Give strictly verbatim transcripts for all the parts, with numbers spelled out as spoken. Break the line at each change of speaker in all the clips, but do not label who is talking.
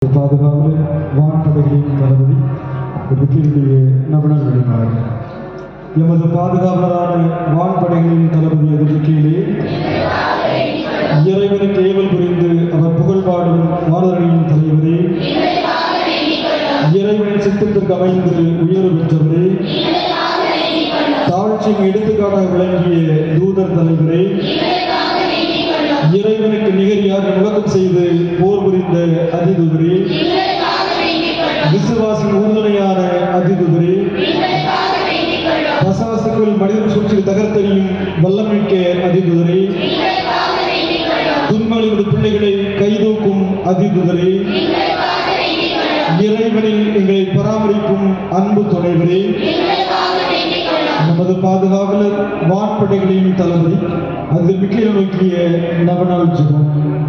பாதுகாவலர் வான்படைகளின் தளபதி விக்கினுடைய நபனல் வெளிமாறு எமது பாதுகாவலரான வான்படைகளின் தளபதி எதிர்க்கையிலே இறைவனுக்கு ஏவல் புரிந்து அவர் புகழ்பாடும் வானர்களின் தலைவரே, இறைவனின் சித்தத்திற்கு அமைந்து உயர்வு பெற்றவரே, தாழ்ச்சியின் எடுத்துக்காட்டாக விளங்கிய தூதர் தலைவரே, இறைவனுக்கு நிகரியாக முழக்கம் செய்து போர் புரிந்த அதிதூதரே, விசுவாசின் உறுதுணையான அதிதூதரே, பசாசுக்குள் மனிதன் சுற்றி தகர்த்தெறியும் வல்லமிக்க அதிதூதரே, துன்மலிருந்து பிள்ளைகளை கைதூக்கும் அதிதூதரே, இறைவனில் எங்களை பராமரிக்கும் அன்பு துணைவரே, நமது பாதுகாவலர் வான்படைகளின் தளபதி அதில் மிக்கேல் நோக்கிய நவநாள் ஜெபம்.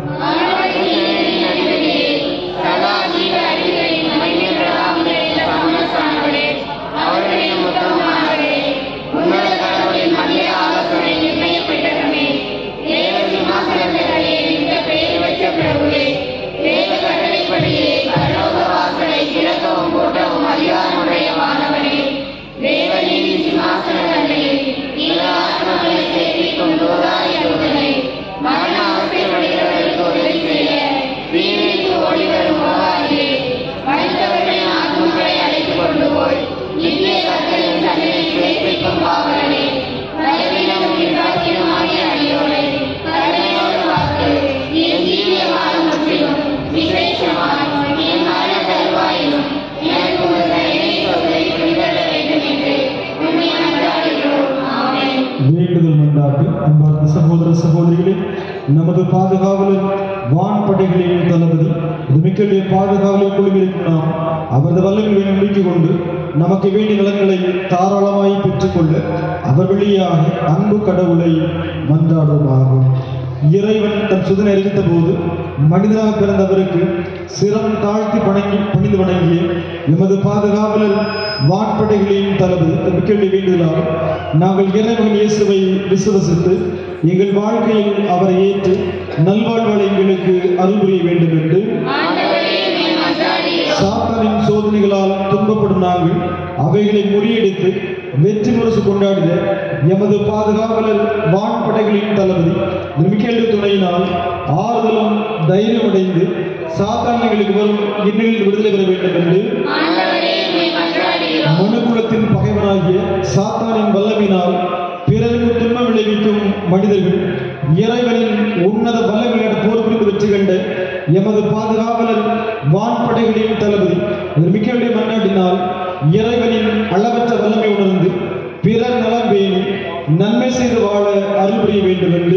சகோதர சகோதரிகளே, நமது பாதுகாவலர் வான்படைகளின் தளபதி மிக்கேலுடைய பாதுகாவலர் குழுவிற்கு நாம் அவரது வல்லமையை நம்பிக்கை கொண்டு நமக்கு வேண்டிய நலன்களை தாராளமாய் பெற்றுக்கொள்ள அவர் வழியாக அன்பு கடவுளை மன்றாடுமாகும். இறைவன் தன் சுதனை அறிவித்த போது மனிதனாக பிறந்தவருக்கு சிரம் தாழ்த்தி வணங்கி பணிந்து வணங்கிய எமது பாதுகாவலர் வான்படைகளின் தளபதி மிக்கேலுடைய வேண்டுதலால் நாங்கள் இறைவன் இயேசுவை விசுவசித்து எங்கள் வாழ்க்கையில் அவரை ஏற்று நல்வாழ்வுகளை எங்களுக்கு அருள் புரிய வேண்டும் என்று சாத்தானின் சோதனைகளால் துன்பப்படும் நாங்கள் அவைகளை முறியடித்து வெற்றி முரசு கொண்டாடிய எமது பாதுகாவலர் வான்படைகளின் தளபதி மிக்கேல் துணையினால் ஆறுதலும் தைரியம் அடைந்து சாத்தான்களுக்கு வரும் இன்னல்களில் விடுதலை பெற வேண்டும் என்று மனுக்குலத்தின் பகைவனாகிய சாத்தானின் வல்லமினால் பிறருக்கு துன்பம் விளைவிக்கும் மனிதர்கள் இறைவனின் உன்னத வல்லமையான போர் புரிந்து வெற்றி கண்ட எமது பாதுகாவலர் வான்படைகளின் தளபதி மிக்கேலுடைய மன்னாட்டினால் இறைவனின் அளவற்ற வல்லமை உணர்ந்து பிறர் நலம் பேணி நன்மை செய்து வாழ அருள் புரிய வேண்டும் என்று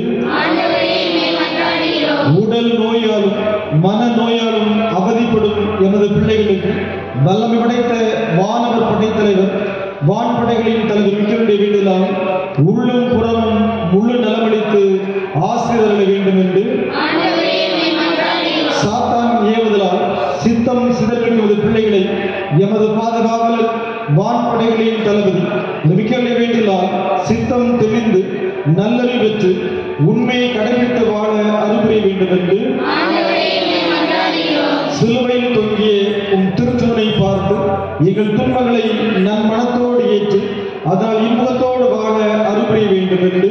உடல் நோயாலும் மன நோயாலும் அவதிப்படும் எமது பிள்ளைகளுக்கு வல்லமை படைத்த வானவர் படைத்தலைவர் வான்படைகளின் தலைவர் மிக்கேலுடைய வேண்டுதலால் உள்ளும் புறமும் முழு நலமளித்து ஆசீர்வதிக்க வேண்டும் என்று சாத்தான் ஏவுதலால் சித்தம் சிதறிய பிள்ளைகளை எமது பாதுகாவலர் வான்படைகளின் தளபதி மிக்கேலுடைய வேண்டுதலால் சித்தம் தெளிந்து நல்லறிவு பெற்று உண்மையை கடைபிடித்து வாழ அருள் புரிய வேண்டும் என்று சிலுவையில் தொங்கிய உம் திருச்சுவனை பார்த்து எங்கள் துன்பங்களை நன் மனத்தோடு ஏற்று அதனால் இன்பத்தோடு வாழ அருள் புரிய வேண்டும் என்று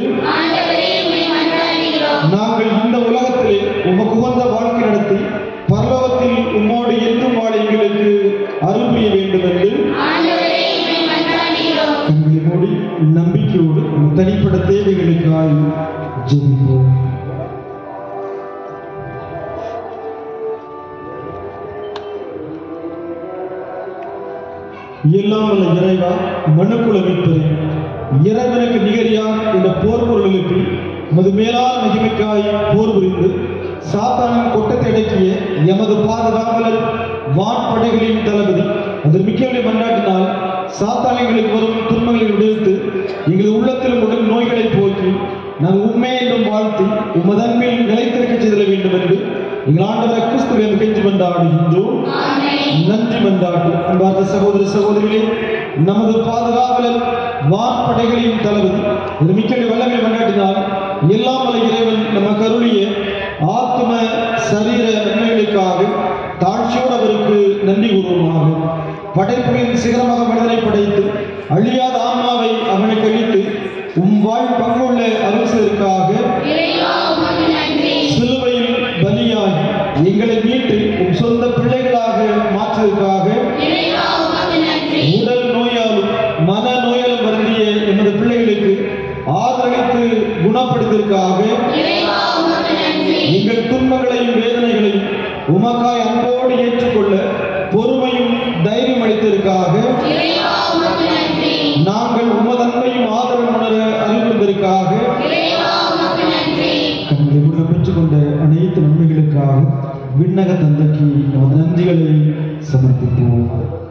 நாங்கள் இந்த உலகத்திலே உமக்கு உகந்த வாழ்க்கை நடத்தி பரலோகத்தில் உம்மோடு என்றும் வாழ எங்களுக்கு அருள் புரிய வேண்டும் என்று கண்களை மூடி நம்பிக்கையோடு தனிப்பட்ட தேவைகளுக்காய் ஜெபிப்போம். எல்லாம் வல்ல இறைவா, மனுக்குல மீட்பரே, இறைவனுக்கு நிகரியார் என்ற போர் பொருளுக்கு மது மேலான மகிமைக்காய் போர் புரிந்து சாத்தானின் கொட்டத்தை அடக்கிய எமது பாதுகாவலர் வான்படைகளின் தளபதி அதில் மிக்கேலுடைய மன்னாட்டினால் சாத்தானிகளுக்கு வரும் துன்பங்களை விடுவித்து எங்களது உள்ளத்திலும் உடல் நோய்களை போக்கி நாங்கள் உண்மை என்றும் வாழ்த்தி உமது அன்பில் நிலைத்திருக்க செய்தல வேண்டும் என்று எங்கள் ஆண்டவர் கிறிஸ்துவை கெஞ்சி மன்றாடுகின்றோம். நன்றி மன்றாட்டு. அன்பார்ந்த சகோதர சகோதரிகளே, நமது பாதுகாவலர் வான்படைகளின் தளபதி மிக்கேலுடைய வல்லமை மன்றாட்டினால் எல்லாம் வல்ல இறைவன் நமக்கு அருளிய ஆத்ம சரீர நன்மைகளுக்காக தாழ்ச்சியோடு அவர் நன்றி கூறுவோமாக. படைப்புகளின் சிகரமாக மனிதனை படைத்து அழியாத ஆன்மாவை அவனுக்கு அளித்து உம் வாழ் பங்குள்ள அரசருக்காக சிலுவையில் பலியாகி எங்களை மீட்டு உம் சொந்த பிள்ளைகளாக மாற்றுவதற்காக உடல் நோயாலும் மன நோயாலும் வருந்திய எமது பிள்ளைகளுக்கு ஆதரவித்து குணப்படுத்திற்காக எங்கள் துன்பங்களையும் வேதனைகளையும் உமக்காய் அன்போடு ஏற்றுக்கொள்ள பொறுமையும் தைரியம் அளித்ததற்காக நாங்கள் உமது அன்பையும் ஆதரவு உணர அறிவிப்பதற்காக கண்களை பெற்றுக்கொண்ட அனைத்து நன்மைகளுக்காக விண்ணக தந்தைக்கு நமது நன்றிகளை சமர்ப்பிப்போம்.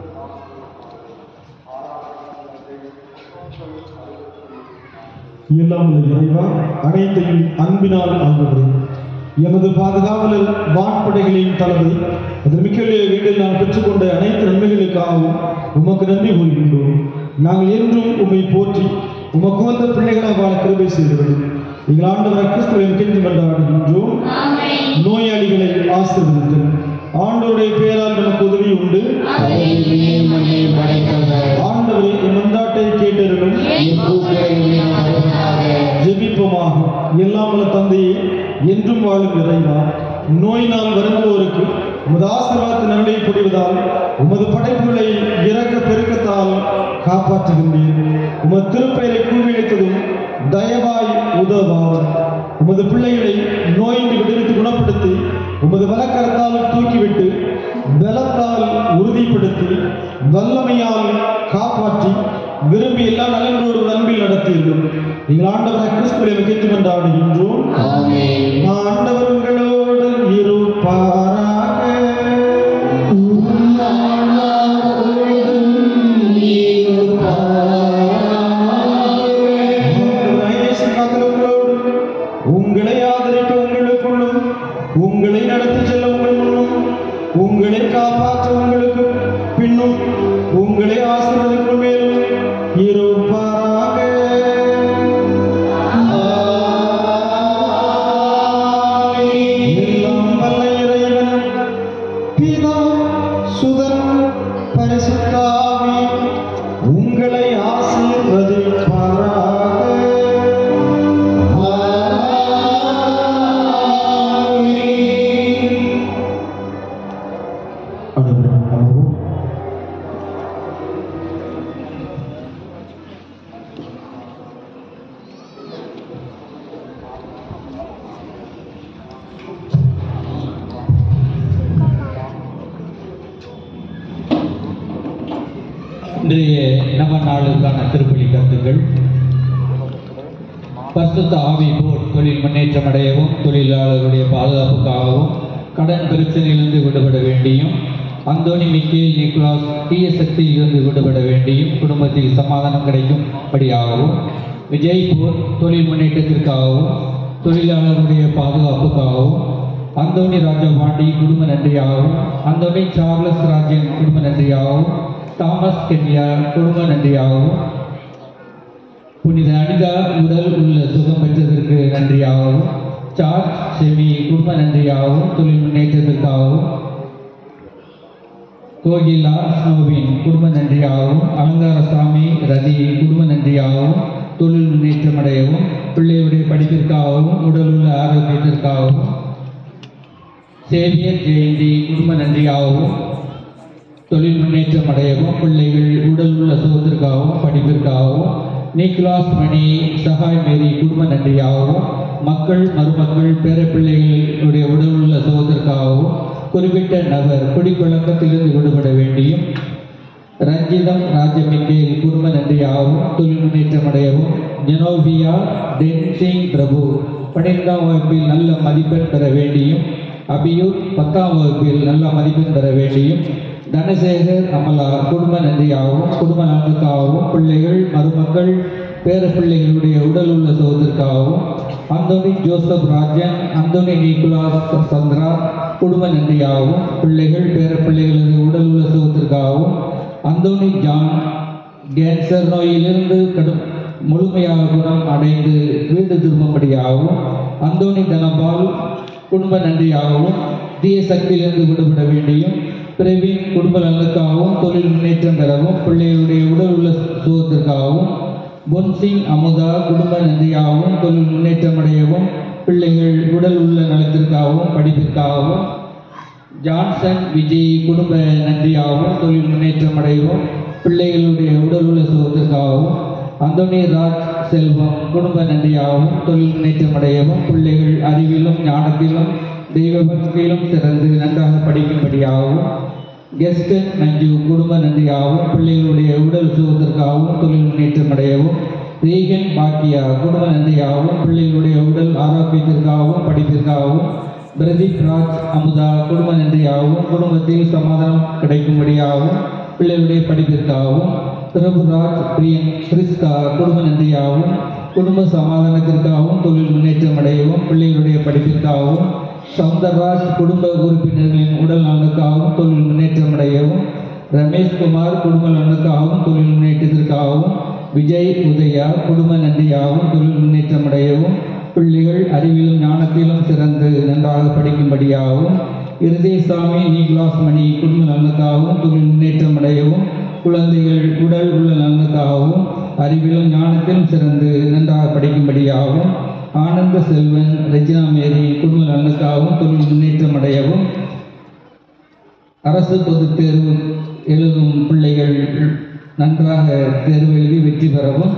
எல்லாம் இறைவா, அனைத்தையும் அன்பினால் ஆள்பவரே, எமது பாதுகாவலர் வான்படைகளின் தளபதி அதில் மிக்கலைய வீட்டில் நாம் பெற்றுக்கொண்ட அனைத்து நன்மைகளுக்காகவும் உமக்கு நன்றி கூறுகின்றோம். நாங்கள் என்றும் உம்மை போற்றி உமக்கு வந்த பிள்ளைகளாக வாழ கிருபை செய்கிறது. எங்கள் ஆண்டவர் கிறிஸ்துவின் கெஞ்சி கொண்டாடுகின்றோம். நோயாளிகளை ஆசீர்வதித்தல். ஆண்டவருடைய பெயரால் நமக்கு உதவி உண்டு. ஆண்டவரை மன்றாட்டை கேட்டவர்களும் ஜெபிப்போமாக. எல்லாம் வல்ல தந்தையே, என்றும் வாழும் இறைவா, நோயினால் வருந்துவோருக்கு உமது ஆசீர்வாதத்தை நன்மை புரிவதால் உமது படைப்புகளை இறக்க பெருக்கத்தால் காப்பாற்றுகின்றீர். உமது திருப்பெயரை கூவிழைத்ததும் தயவாய் உதவார். உமது பிள்ளைகளை நோயின்றி விடுவித்து குணப்படுத்தி உமது வலக்கரத்தால் தூக்கிவிட்டு பலத்தால் உறுதிப்படுத்தி வல்லமையால் காப்பாற்றி விரும்பி எல்லா நலன்களோடு அன்பில் நடத்தியிருந்தோம். நீங்கள் ஆண்டவர் கிறிஸ்துவை கேட்டு கொண்டாடுகின்றோம். ஆண்டவர் உங்களோடு இருப்பாராக. உங்களை ஆதரிக்க உங்களுக்குள்ளும் உங்களை நடத்தி செல்ல உங்கள் முன்னும் உங்களை காப்பாற்ற உங்களுக்கு பின்னும் உங்களை ஆசீர்வதிக்கும் மேலும் இருப்பாராக. எல்லாம் வல்ல இறைவன் பிதா சுதன் பரிசுத்த ஆவி உங்களை ஆசீர்வதிப்பாராக.
இன்றைய நம்ம நாளுக்கான திருப்பலி கருத்துக்கள். பரிசுத்த ஆவி போல் தொழில் முன்னேற்றம் அடையவும், தொழிலாளர்களுடைய பாதுகாப்புக்காகவும், கடன் பிரச்சனையிலிருந்து விடுபட வேண்டியும், அந்தோனி மிக்கேல் நிக்கோலாஸ் தீய சக்தியிலிருந்து விடுபட வேண்டியும், குடும்பத்தில் சமாதானம் கிடைக்கும்படியாகவும், விஜய்பூர் தொழில் முன்னேற்றத்திற்காகவும், தொழிலாளர்களுடைய பாதுகாப்புக்காகவும், அந்தோனி ராஜபாண்டி குடும்ப நன்றியாகவும், அந்தோனி சார்லஸ் ராஜன் குடும்ப நன்றியாகவும், தாமஸ் கென்யா குடும்ப நன்றியாகவும், புனித அனிதா உடல் உள்ள சுகம் பெற்றதற்கு நன்றியாகவும், சார்ஜ் செமி குடும்ப நன்றியாகவும், தொழில் முன்னேற்றத்திற்காகவும், கோகிலா ஸ்னோவின் குடும்ப நன்றியாகவும், அலங்காரசாமி ரதி குடும்ப நன்றியாகவும், தொழில் முன்னேற்றம் அடையவும், பிள்ளையுடைய படிப்பிற்காகவும், உடல் உள்ள ஆரோக்கியத்திற்காகவும், சேவியர் ஜெயந்தி குடும்ப நன்றியாகவும், தொழில் முன்னேற்றம் அடையவும், பிள்ளைகள் உடல் உள்ள சுகத்திற்காகவும், படிப்பிற்காகவும், நிக்கோலாஸ் மணி சகாய் மேரி குடும்ப நன்றியாகவும், மக்கள் மருமக்கள் பேர பிள்ளைகளுடைய உடல் உள்ள சுகத்திற்காகவும், குறிப்பிட்ட நபர் குடிப்பழக்கத்திலிருந்து விடுபட வேண்டியும், ரஞ்சிதம் ராஜமிக்கேல் குடும்ப நன்றியாகவும், தொழில் முன்னேற்றம் அடையவும், ஜெனோவியா டென்சிங் பிரபு பன்னிரெண்டாம் வகுப்பில் நல்ல மதிப்பெண் பெற வேண்டியும், அபியூர் பத்தாம் வகுப்பில் நல்ல மதிப்பெண் பெற வேண்டியும், தனசேகர் அமலா குடும்ப நன்றியாகவும், குடும்ப நலனுக்காகவும், பிள்ளைகள் மருமக்கள் பேர பிள்ளைகளுடைய உடல் உள்ள சுகத்திற்காகவும், Anthony Joseph Rajan Anthony Nicholas Chandra குடும்ப நன்றியாகவும், பிள்ளைகள் பேர பிள்ளைகளது உடல் உள்ள சுகத்திற்காகவும், அந்தோனி ஜான் கேன்சர் நோயிலிருந்து கடும் முழுமையாக குணம் அடைந்து வீடு திரும்பும்படியாகவும், அந்தோனி தனபால் குடும்ப நன்றியாகவும், தீய சக்தியிலிருந்து விடுபட வேண்டியும், பிரவீன் குடும்ப நலனுக்காகவும் தொழில் முன்னேற்றம் பெறவும் பிள்ளைகளுடைய உடல் உள்ள சுகத்திற்காகவும் பொன்சிங் அமுதா குடும்ப நன்றியாகவும் தொழில் முன்னேற்றம் அடையவும் பிள்ளைகள் உடல் உள்ள நலத்திற்காகவும் படிப்பிற்காகவும் ஜான்சன் விஜய் குடும்ப நன்றியாகவும் தொழில் முன்னேற்றம் அடையவும் பிள்ளைகளுடைய உடல் உள்ள சுகத்திற்காகவும் அந்தோனி ராஜ் செல்வம் குடும்ப நன்றியாகவும் தொழில் முன்னேற்றம் அடையவும் பிள்ளைகள் அறிவிலும் ஞானத்திலும் தெய்வ பக்தியிலும் சிறந்து நன்றாக படிக்கும்படியாகவும் கெஸ்டன் நஞ்சு குடும்ப நன்றியாகவும் பிள்ளைகளுடைய உடல் சுகத்திற்காகவும் தொழில் முன்னேற்றம் அடையவும் ரீகன் பாக்கியா குடும்ப நன்றியாகவும் பிள்ளைகளுடைய உடல் ஆரோக்கியத்திற்காகவும் படிப்பிற்காகவும் பிரதீப் ராஜ் அமுதா குடும்ப நன்றியாகவும் குடும்பத்தில் சமாதானம் கிடைக்கும்படியாகவும் பிள்ளைகளுடைய படிப்பிற்காகவும் பிரபுராஜ் பிரியன் கிறிஸ்தா குடும்ப நன்றியாகவும் குடும்ப சமாதானத்திற்காகவும் தொழில் முன்னேற்றம் அடையவும் பிள்ளைகளுடைய படிப்பிற்காகவும் சவுந்தரராஜ் குடும்ப உறுப்பினர்களின் உடல் நலனுக்காகவும் தொழில் முன்னேற்றம் அடையவும் ரமேஷ்குமார் குடும்ப நலனுக்காகவும் தொழில் முன்னேற்றத்திற்காகவும் விஜய் உதயா குடும்ப நன்றியாகவும் தொழில் முன்னேற்றம் அடையவும் பிள்ளைகள் அறிவிலும் ஞானத்திலும் சிறந்து நன்றாக படிக்கும்படியாகவும் இருதயசாமி நீக்லாஸ் மணி குடும்ப நலனுக்காகவும் தொழில் முன்னேற்றம் அடையவும் குழந்தைகள் உடல் உள்ள நலனுக்காகவும் அறிவிலும் ஞானத்திலும் சிறந்து நன்றாக படிக்கும்படியாகவும் ஆனந்த செல்வன் ரெஜினா மேரி குடும்ப நலனுக்காகவும் தொழில் முன்னேற்றம் அடையவும் அரசு பொதுத் தேர்வு எழுதும் பிள்ளைகள் நன்றாக தேர்வு எழுதி வெற்றி பெறவும்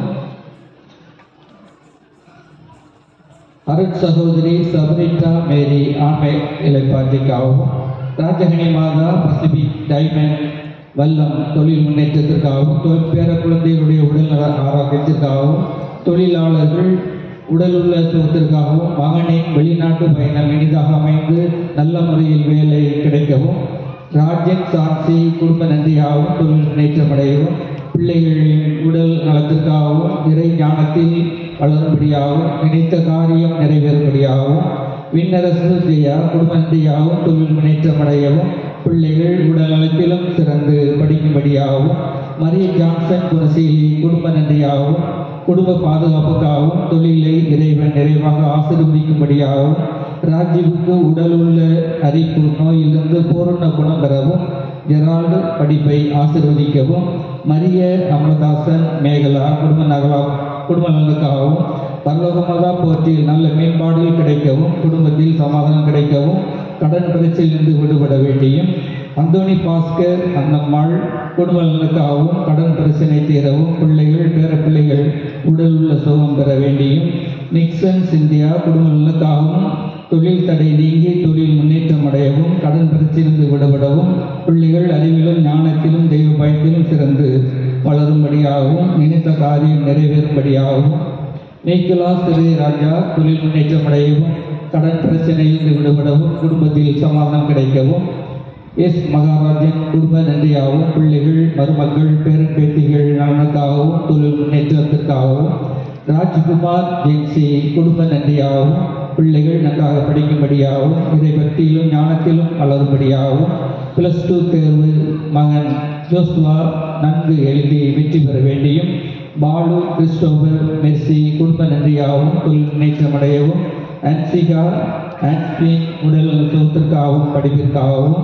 அருட் சகோதரி சபரிட்டா மேரி ஆண்மை இலைப்பாற்றிக்காகவும் ராஜகனி மாதா பசிபிக் டைமண்ட் வல்லம் தொழில் முன்னேற்றத்திற்காகவும் பேர குழந்தைகளுடைய உடல்நல ஆரோக்கியத்திற்காகவும் தொழிலாளர்கள் உடல் உள்ள சுகத்திற்காகவும் மகனின் வெளிநாட்டு பயணம் இனிதாக அமைந்து நல்ல முறையில் வேலை கிடைக்கவும் ராஜன் சாட்சி குடும்ப நன்றியாகவும் தொழில் முன்னேற்றம் அடையவும் பிள்ளைகளின் உடல் நலத்திற்காகவும் இறை ஞானத்தில் வளரும்படியாகவும் நினைத்த காரியம் நிறைவேறும்படியாகவும் விண்ணரசு ஜெயா குடும்ப நன்றியாகவும் தொழில் முன்னேற்றம் அடையவும் பிள்ளைகள் உடல் நலத்திலும் சிறந்து படிக்கும்படியாகவும் மரிய ஜான்சன் குணசீலி குடும்ப நன்றியாகவும் குடும்ப பாதுகாப்புக்காகவும் தொழிலை இறைவன் நிறைவாக ஆசீர்வதிக்கும்படியாகவும் ராஜீவுக்கு உடல் உள்ள அரிப்பு நோயிலிருந்து பூரண குணம் பெறவும் ஜெரால்டு படிப்பை ஆசீர்வதிக்கவும் மரிய அமலதாசன் மேகலா குடும்ப நகலா குடும்ப நலனுக்காகவும் பரலோகமாதா போற்றில் நல்ல மேம்பாடுகள் கிடைக்கவும் குடும்பத்தில் சமாதானம் கிடைக்கவும் கடன் பிரச்சனையிலிருந்து விடுபட வேண்டியும் அந்தோனி பாஸ்கர் அன்னம்மாள் குடும்ப நலனுக்காகவும் கடன் பிரச்சனை தீரவும் பிள்ளைகள் பேர பிள்ளைகள் உடல் உள்ள சுகம் பெற வேண்டியும் நிக்சன் சிந்தியா குடும்ப நலனுக்காகவும் தொழில் தடை நீங்கி தொழில் முன்னேற்றம் அடையவும் கடன் பிரச்சனையிலிருந்து விடுபடவும் பிள்ளைகள் அறிவிலும் ஞானத்திலும் தெய்வ பயத்திலும் சிறந்து வளரும்படியாகவும் நினைத்த காரியம் நிறைவேறும்படியாகவும் நீக்கலாஸ் திரு ராஜா தொழில் முன்னேற்றம் அடையவும் கடன் பிரச்சனையிலிருந்து விடுபடவும் குடும்பத்தில் சமாதானம் கிடைக்கவும் எஸ் மகாராஜன் குடும்ப நன்றியாகவும் பிள்ளைகள் மருமக்கள் பேரன் பேத்திகள் நலனுக்காகவும் தொழில் முன்னேற்றத்திற்காகவும் ராஜ்குமார் ஜென்சி குடும்ப நன்றியாகவும் பிள்ளைகள் நன்றாக படிக்கும்படியாகவும் இதை பற்றியிலும் ஞானத்திலும் வளரும்படியாகவும் பிளஸ் டூ தேர்வு மகன் ஜோஸ்வா நன்கு எழுதி வெற்றி பெற வேண்டியும் பாலு கிறிஸ்டோபர் மெர்சி குடும்ப நன்றியாகவும் தொழில் முன்னேற்றம் அடையவும் ஆன்சிகா ஆன்ஸ்பின் உடல் சுகத்திற்காகவும் படிப்பிற்காகவும்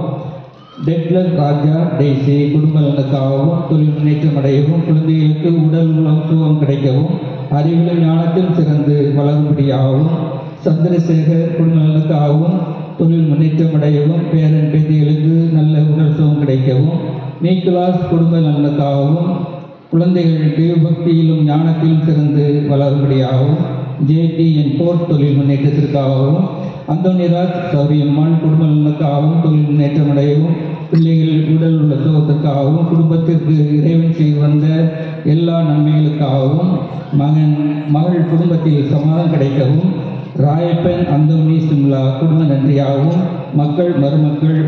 டெட்லர் ராஜா டெய்சி குடும்ப நலனுக்காகவும் தொழில் முன்னேற்றம் அடையவும் குழந்தைகளுக்கு உடல் உள்ள சுகம் கிடைக்கவும் அறிவியல் ஞானத்தில் சிறந்து வளரும்படியாகவும் சந்திரசேகர் குடும்ப நலனுக்காகவும் தொழில் முன்னேற்றம் அடையவும் பேரன் பேத்திகளுக்கு நல்ல உடல் சுகம் கிடைக்கவும் நீக்கலாஸ் குடும்ப நலனுக்காகவும் குழந்தைகள் தெய்வபக்தியிலும் ஞானத்திலும் சிறந்து வளரும்படியாகவும் ஜேடிஎன் போர் தொழில் முன்னேற்றத்திற்காகவும் அந்தோனிராஜ் சௌரியம்மான் குடும்ப நலனுக்காகவும் தொழில் முன்னேற்றம் அடையவும் பிள்ளைகள் உடல் உள்ள சுகத்திற்காகவும் குடும்பத்திற்கு இறைவன் செய்து வந்த எல்லா நன்மைகளுக்காகவும் மகன் மகள் குடும்பத்தில் சமாதானம் கிடைக்கவும் ராயப்பன் அந்தோனி சிம்லா குடும்ப நன்றியாகவும் மக்கள் மருமக்கள்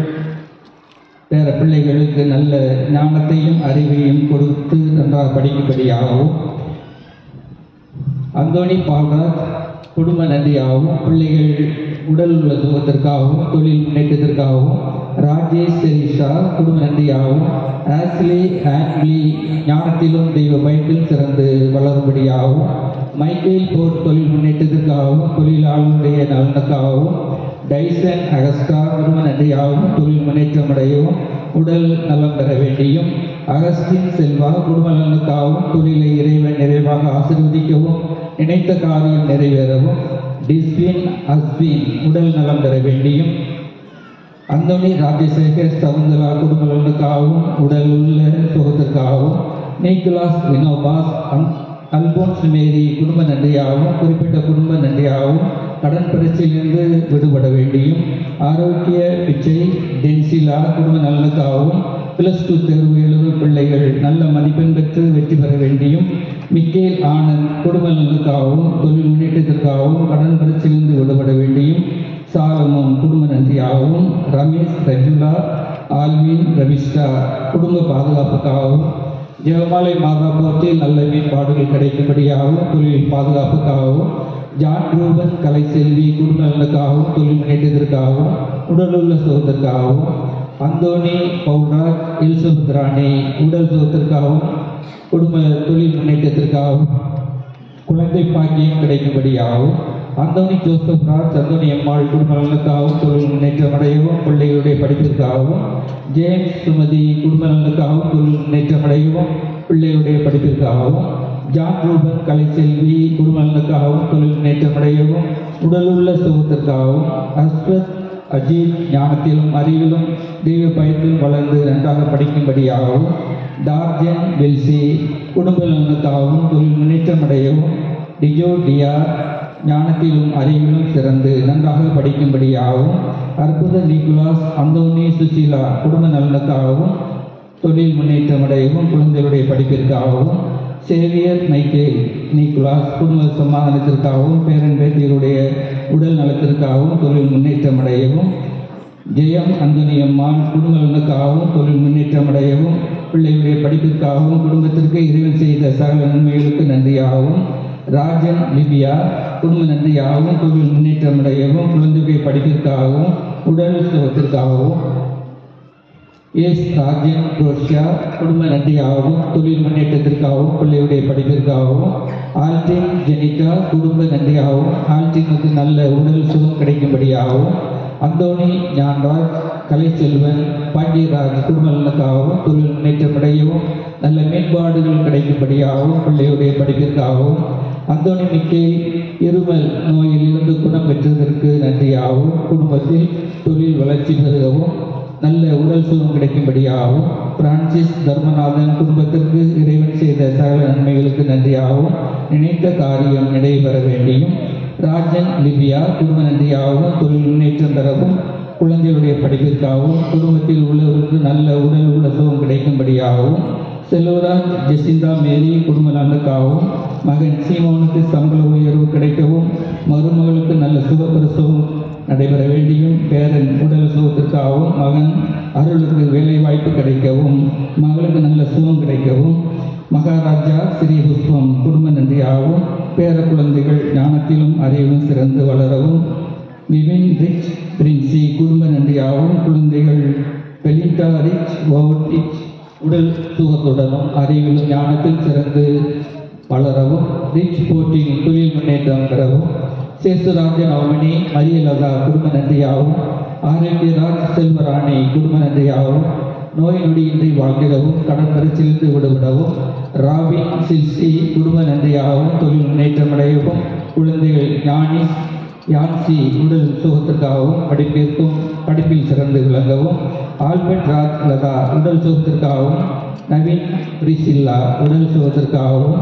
பேர பிள்ளைகளுக்கு நல்ல ஞானத்தையும் அறிவையும் கொடுத்து நன்றாக படிக்கும்படியாகவும் அந்தோனி பால்ராஜ் குடும்ப நன்றியாகவும் பிள்ளைகள் உடல் உள்ள சுகத்திற்காகவும் தொழில் முன்னேற்றத்திற்காகவும் ராஜேஷ் செரிஷா குடும்ப நன்றியாகவும் ஆஸ்லி ஆன்லி ஞானத்திலும் தெய்வ பயத்திலும் சிறந்து வளரும்படியாகவும் மைக்கேல் போர் தொழில் முன்னேற்றத்திற்காகவும் தொழிலாளருடைய நலனுக்காகவும் டைசன் அகஸ்டா குடும்ப நன்றியாகவும் தொழில் முன்னேற்றம் அடையவும் உடல் நலம் பெற வேண்டியும் அகஸ்டின் செல்வா குடும்ப நலனுக்காகவும் தொழிலை இறைவன் நிறைவாக ஆசீர்வதிக்கவும் நினைத்த காரியம் நிறைவேறவும் டிஸ்பின் அஸ்பின் உடல் நலம் பெற வேண்டியும் அந்தோனி ராஜசேகர் சவுந்தரா குடும்ப நலனுக்காகவும் உடல் உள்ள சுகத்திற்காகவும் நிக்கோலாஸ் வினோபாஸ் அல்போன்ஸ் மேரி குடும்ப நன்றியாகவும் குறிப்பிட்ட குடும்ப நன்றியாகவும் கடன் பரீட்சையிலிருந்து விடுபட வேண்டியும் ஆரோக்கிய பிச்சை டென்சிலா குடும்ப நலனுக்காகவும் பிளஸ் டூ தேர்வு எழுதும் பிள்ளைகள் நல்ல மதிப்பெண் பெற்று வெற்றி பெற வேண்டியும் மிக்கேல் ஆனந்த் குடும்ப நலனுக்காகவும் தொழில் முன்னேற்றத்திற்காகவும் கடன் பரீட்சையிலிருந்து விடுபட வேண்டியும் சாலமோன் குடும்ப நன்றியாகவும் ரமேஷ் ரஜுலா ஆல்வின் ரவிஷ்டா குடும்ப பாதுகாப்புக்காகவும் ஜெயமாலை மாதா போர்ட்டில் நல்ல மேம்பாடுகள் கிடைக்கும்படியாகவும் தொழில் பாதுகாப்புக்காகவும் ஜான் ரூபன் கலைசெல்வி குடும்ப நலனுக்காகவும் தொழில் முன்னேற்றத்திற்காகவும் உடலுள்ள சுகத்திற்காகவும் அந்தோனி பவுராஜ் எலிசபெத் ராணி உடல் சுகத்திற்காகவும் குடும்ப தொழில் முன்னேற்றத்திற்காகவும் குழந்தை பாக்கியம் கிடைக்கும்படியாகவும் Anthony Joseph Raj Anthony Ammal குடும்ப நலனுக்காகவும் தொழில் முன்னேற்றம் அடையவும் பிள்ளைகளுடைய படிப்பிற்காகவும் ஜேம்ஸ் சுமதி குடும்ப நலனுக்காகவும் தொழில் முன்னேற்றம் அடையவும் பிள்ளைகளுடைய படிப்பிற்காகவும் ஜான் ரூபன் கலைசெல்வி குடும்ப நலனுக்காகவும் தொழில் முன்னேற்றம் அடையவும் உடலுள்ள சுகத்திற்காகவும் அஸ்வத் அஜித் ஞானத்திலும் அறிவிலும் தெய்வ பயத்திலும் வளர்ந்து நன்றாக படிக்கும்படியாகவும் டார்ஜன் வெல்சி குடும்ப நலனுக்காகவும் தொழில் முன்னேற்றம் அடையவும் டிஜோ டியா ஞானத்திலும் அறிவிலும் சிறந்து நன்றாக படிக்கும்படியாகவும் அற்புத நிக்கோலாஸ் அந்தோனி சுசீலா குடும்ப நலனுக்காகவும் தொழில் முன்னேற்றம் அடையவும் குழந்தைகளுடைய படிப்பிற்காகவும் சேவியர் மைக்கேல் நிக்கோலாஸ் குடும்ப சமாதானத்திற்காகவும் பேரன் பேத்தியருடைய உடல் நலத்திற்காகவும் தொழில் முன்னேற்றம் அடையவும் ஜெயம் அந்தோனி அம்மாள் குடும்ப நலனுக்காகவும் தொழில் முன்னேற்றம் அடையவும் பிள்ளைகளுடைய படிப்பிற்காகவும் குடும்பத்திற்கு இறைவன் செய்த சகல நன்மைகளுக்கு நன்றியாகவும் ராஜன் லிபியா குடும்ப நன்றியாகவும் தொழில் முன்னேற்றம் அடையவும் குழந்தைகளுடைய படிப்பிற்காகவும் உடல் சுகத்திற்காகவும் எஸ் ராஜன் ரோஷியா குடும்ப நன்றியாகவும் தொழில் முன்னேற்றத்திற்காகவும் பிள்ளையுடைய படிப்பிற்காகவும் ஆல்டின் ஜெனிகா குடும்ப நன்றியாகவும் ஆல்டினுக்கு நல்ல உடல் சுகம் கிடைக்கும்படியாகவும் அந்தோனி ஞான்ராஜ் கலைச்செல்வன் பாண்டியராஜ் குடும்ப நலனுக்காகவும் தொழில் முன்னேற்றம் அடையவும் நல்ல மேம்பாடுகள் கிடைக்கும்படியாகவும் பிள்ளையுடைய படிப்பிற்காகவும் அந்தோனி மிக்கேல் இருமல் நோயில் இருந்து குணம் பெற்றதற்கு நன்றியாகவும் குடும்பத்தில் தொழில் வளர்ச்சி பெறுகவும் நல்ல உடல் சுகம் கிடைக்கும்படியாகவும் பிரான்சிஸ் தர்மநாதன் குடும்பத்திற்கு இறைவன் செய்த சகல நன்மைகளுக்கு நன்றியாகவும் நினைத்த காரியம் நடைபெற வேண்டியும் ராஜன் லிபியா குடும்ப நன்றியாகவும் தொழில் முன்னேற்றம் தரவும் குழந்தைகளுடைய படிப்பிற்காகவும் குடும்பத்தில் உள்ளவருக்கு நல்ல உடல் உள்ள சுகம் கிடைக்கும்படியாகவும் செல்வராஜ் ஜெசிந்தா மேரி குடும்ப நலனுக்காகவும் மகன் சீமோனுக்கு சம்பள உயர்வு கிடைக்கவும் மருமகளுக்கு நல்ல சுகப்பிரசவம் நடைபெற வேண்டியும் பேரன் உடல் சுகத்திற்காகவும் மகன் அருளுக்கு வேலை வாய்ப்பு கிடைக்கவும் மகளுக்கு நல்ல சுகம் கிடைக்கவும் மகாராஜா ஸ்ரீ புஷ்பம் குடும்ப நன்றியாகவும் பேர குழந்தைகள் ஞானத்திலும் அறிவிலும் சிறந்து வளரவும் விவின் ரிச் பிரின்சி குடும்ப நன்றியாகவும் குழந்தைகள் பெலிண்டா ரிச் ஓவர் ரிச் உடல் சுகத்துடனும் அறிவிலும் ஞானத்தில் சிறந்து வளரவும் ரிச் போட்டியில் தொழில் முன்னேற்றம் பெறவும் சேசுராஜன் அவமணி மரியலதா குடும்ப நன்றியாகவும் ஆரோக்கியராஜ் செல்வராணி குடும்ப நன்றியாகவும் நோய் நொடியின்றி வாழ்ந்திடவும் கடன் பரிசிலிருந்து விடுவிடவும் ராபின் சில்சி குடும்ப நன்றியாகவும் தொழில் முன்னேற்றம் அடையவும் குழந்தைகள் ஞானி யான்சி உடல் சுகத்திற்காகவும் படிப்பிற்கும் படிப்பில் சிறந்து விளங்கவும் ஆல்பர்ட் ராஜ் லதா உடல் சுகத்திற்காகவும் நவீன் பிரிசில்லா உடல் சுகத்திற்காகவும்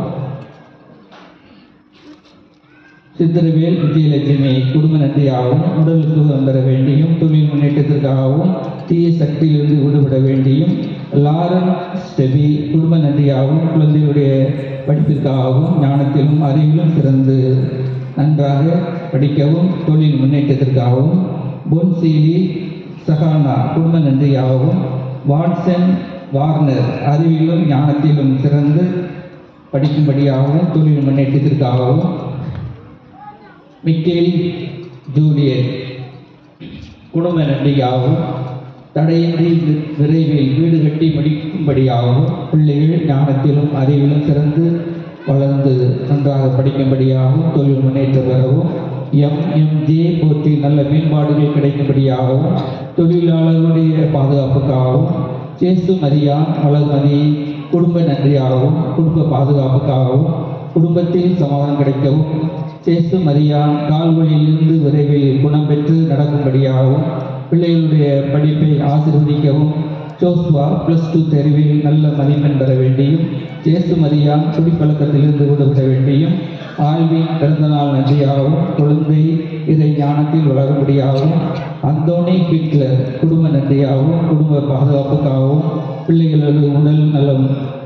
சித்திரவேல் விஜயலட்சுமி குடும்ப நன்றியாகவும் உடல் சுகம் பெற வேண்டியும் தொழில் முன்னேற்றத்திற்காகவும் தீய சக்தியிலிருந்து விடுபட வேண்டியும் லாரன் ஸ்டெபி குடும்ப நன்றியாகவும் குழந்தைகளுடைய படிப்பிற்காகவும் ஞானத்திலும் அறிவிலும் சிறந்து நன்றாக படிக்கவும் தொழில் முன்னேற்றத்திற்காகவும் பொன்சீலி சஹானா குடும்ப நன்றியாகவும் வாட்சன் வார்னர் அறிவிலும் ஞானத்திலும் சிறந்து படிக்கும்படியாகவும் தொழில் முன்னேற்றத்திற்காகவும் மிக்கேல் ஜூலியட் குடும்ப நன்றியாகவும் தடையின்றி விரைவில் வீடு கட்டி முடிக்கும்படியாகவும் பிள்ளைகள் ஞானத்திலும் அறிவிலும் சிறந்து வளர்ந்து நன்றாக படிக்கும்படியாகவும் தொழில் முன்னேற்றம் பெறவும் எம் எம் ஜே போற்றி நல்ல மேம்பாடுகள் கிடைக்கும்படியாகவும் தொழிலாளர்களுடைய பாதுகாப்புக்காகவும் சேசு மரியா வளர்மதி குடும்ப நன்றியாகவும் குடும்ப பாதுகாப்புக்காகவும் குடும்பத்தில் சமாதானம் கிடைக்கவும் சேசு மரியா கால்வழியிலிருந்து விரைவில் குணம் பெற்று நடக்கும்படியாகவும் பிள்ளைகளுடைய படிப்பை ஆசீர்வதிக்கவும் ஜோஸ்வா பிளஸ் டூ தேர்வில் நல்ல மதிப்பெண் பெற வேண்டியும் சேசு மரியா குடிப்பழக்கத்திலிருந்து விடுபட வேண்டியும் ஆழ்வின் பிறந்தநாள் நன்றியாகவும் குழந்தை இதை ஞானத்தில் வளரும்படியாகவும் அந்தோனி ஹிட்லர் குடும்ப நன்றியாகவும் குடும்ப பாதுகாப்புக்காகவும் பிள்ளைகளது உடல் நலம்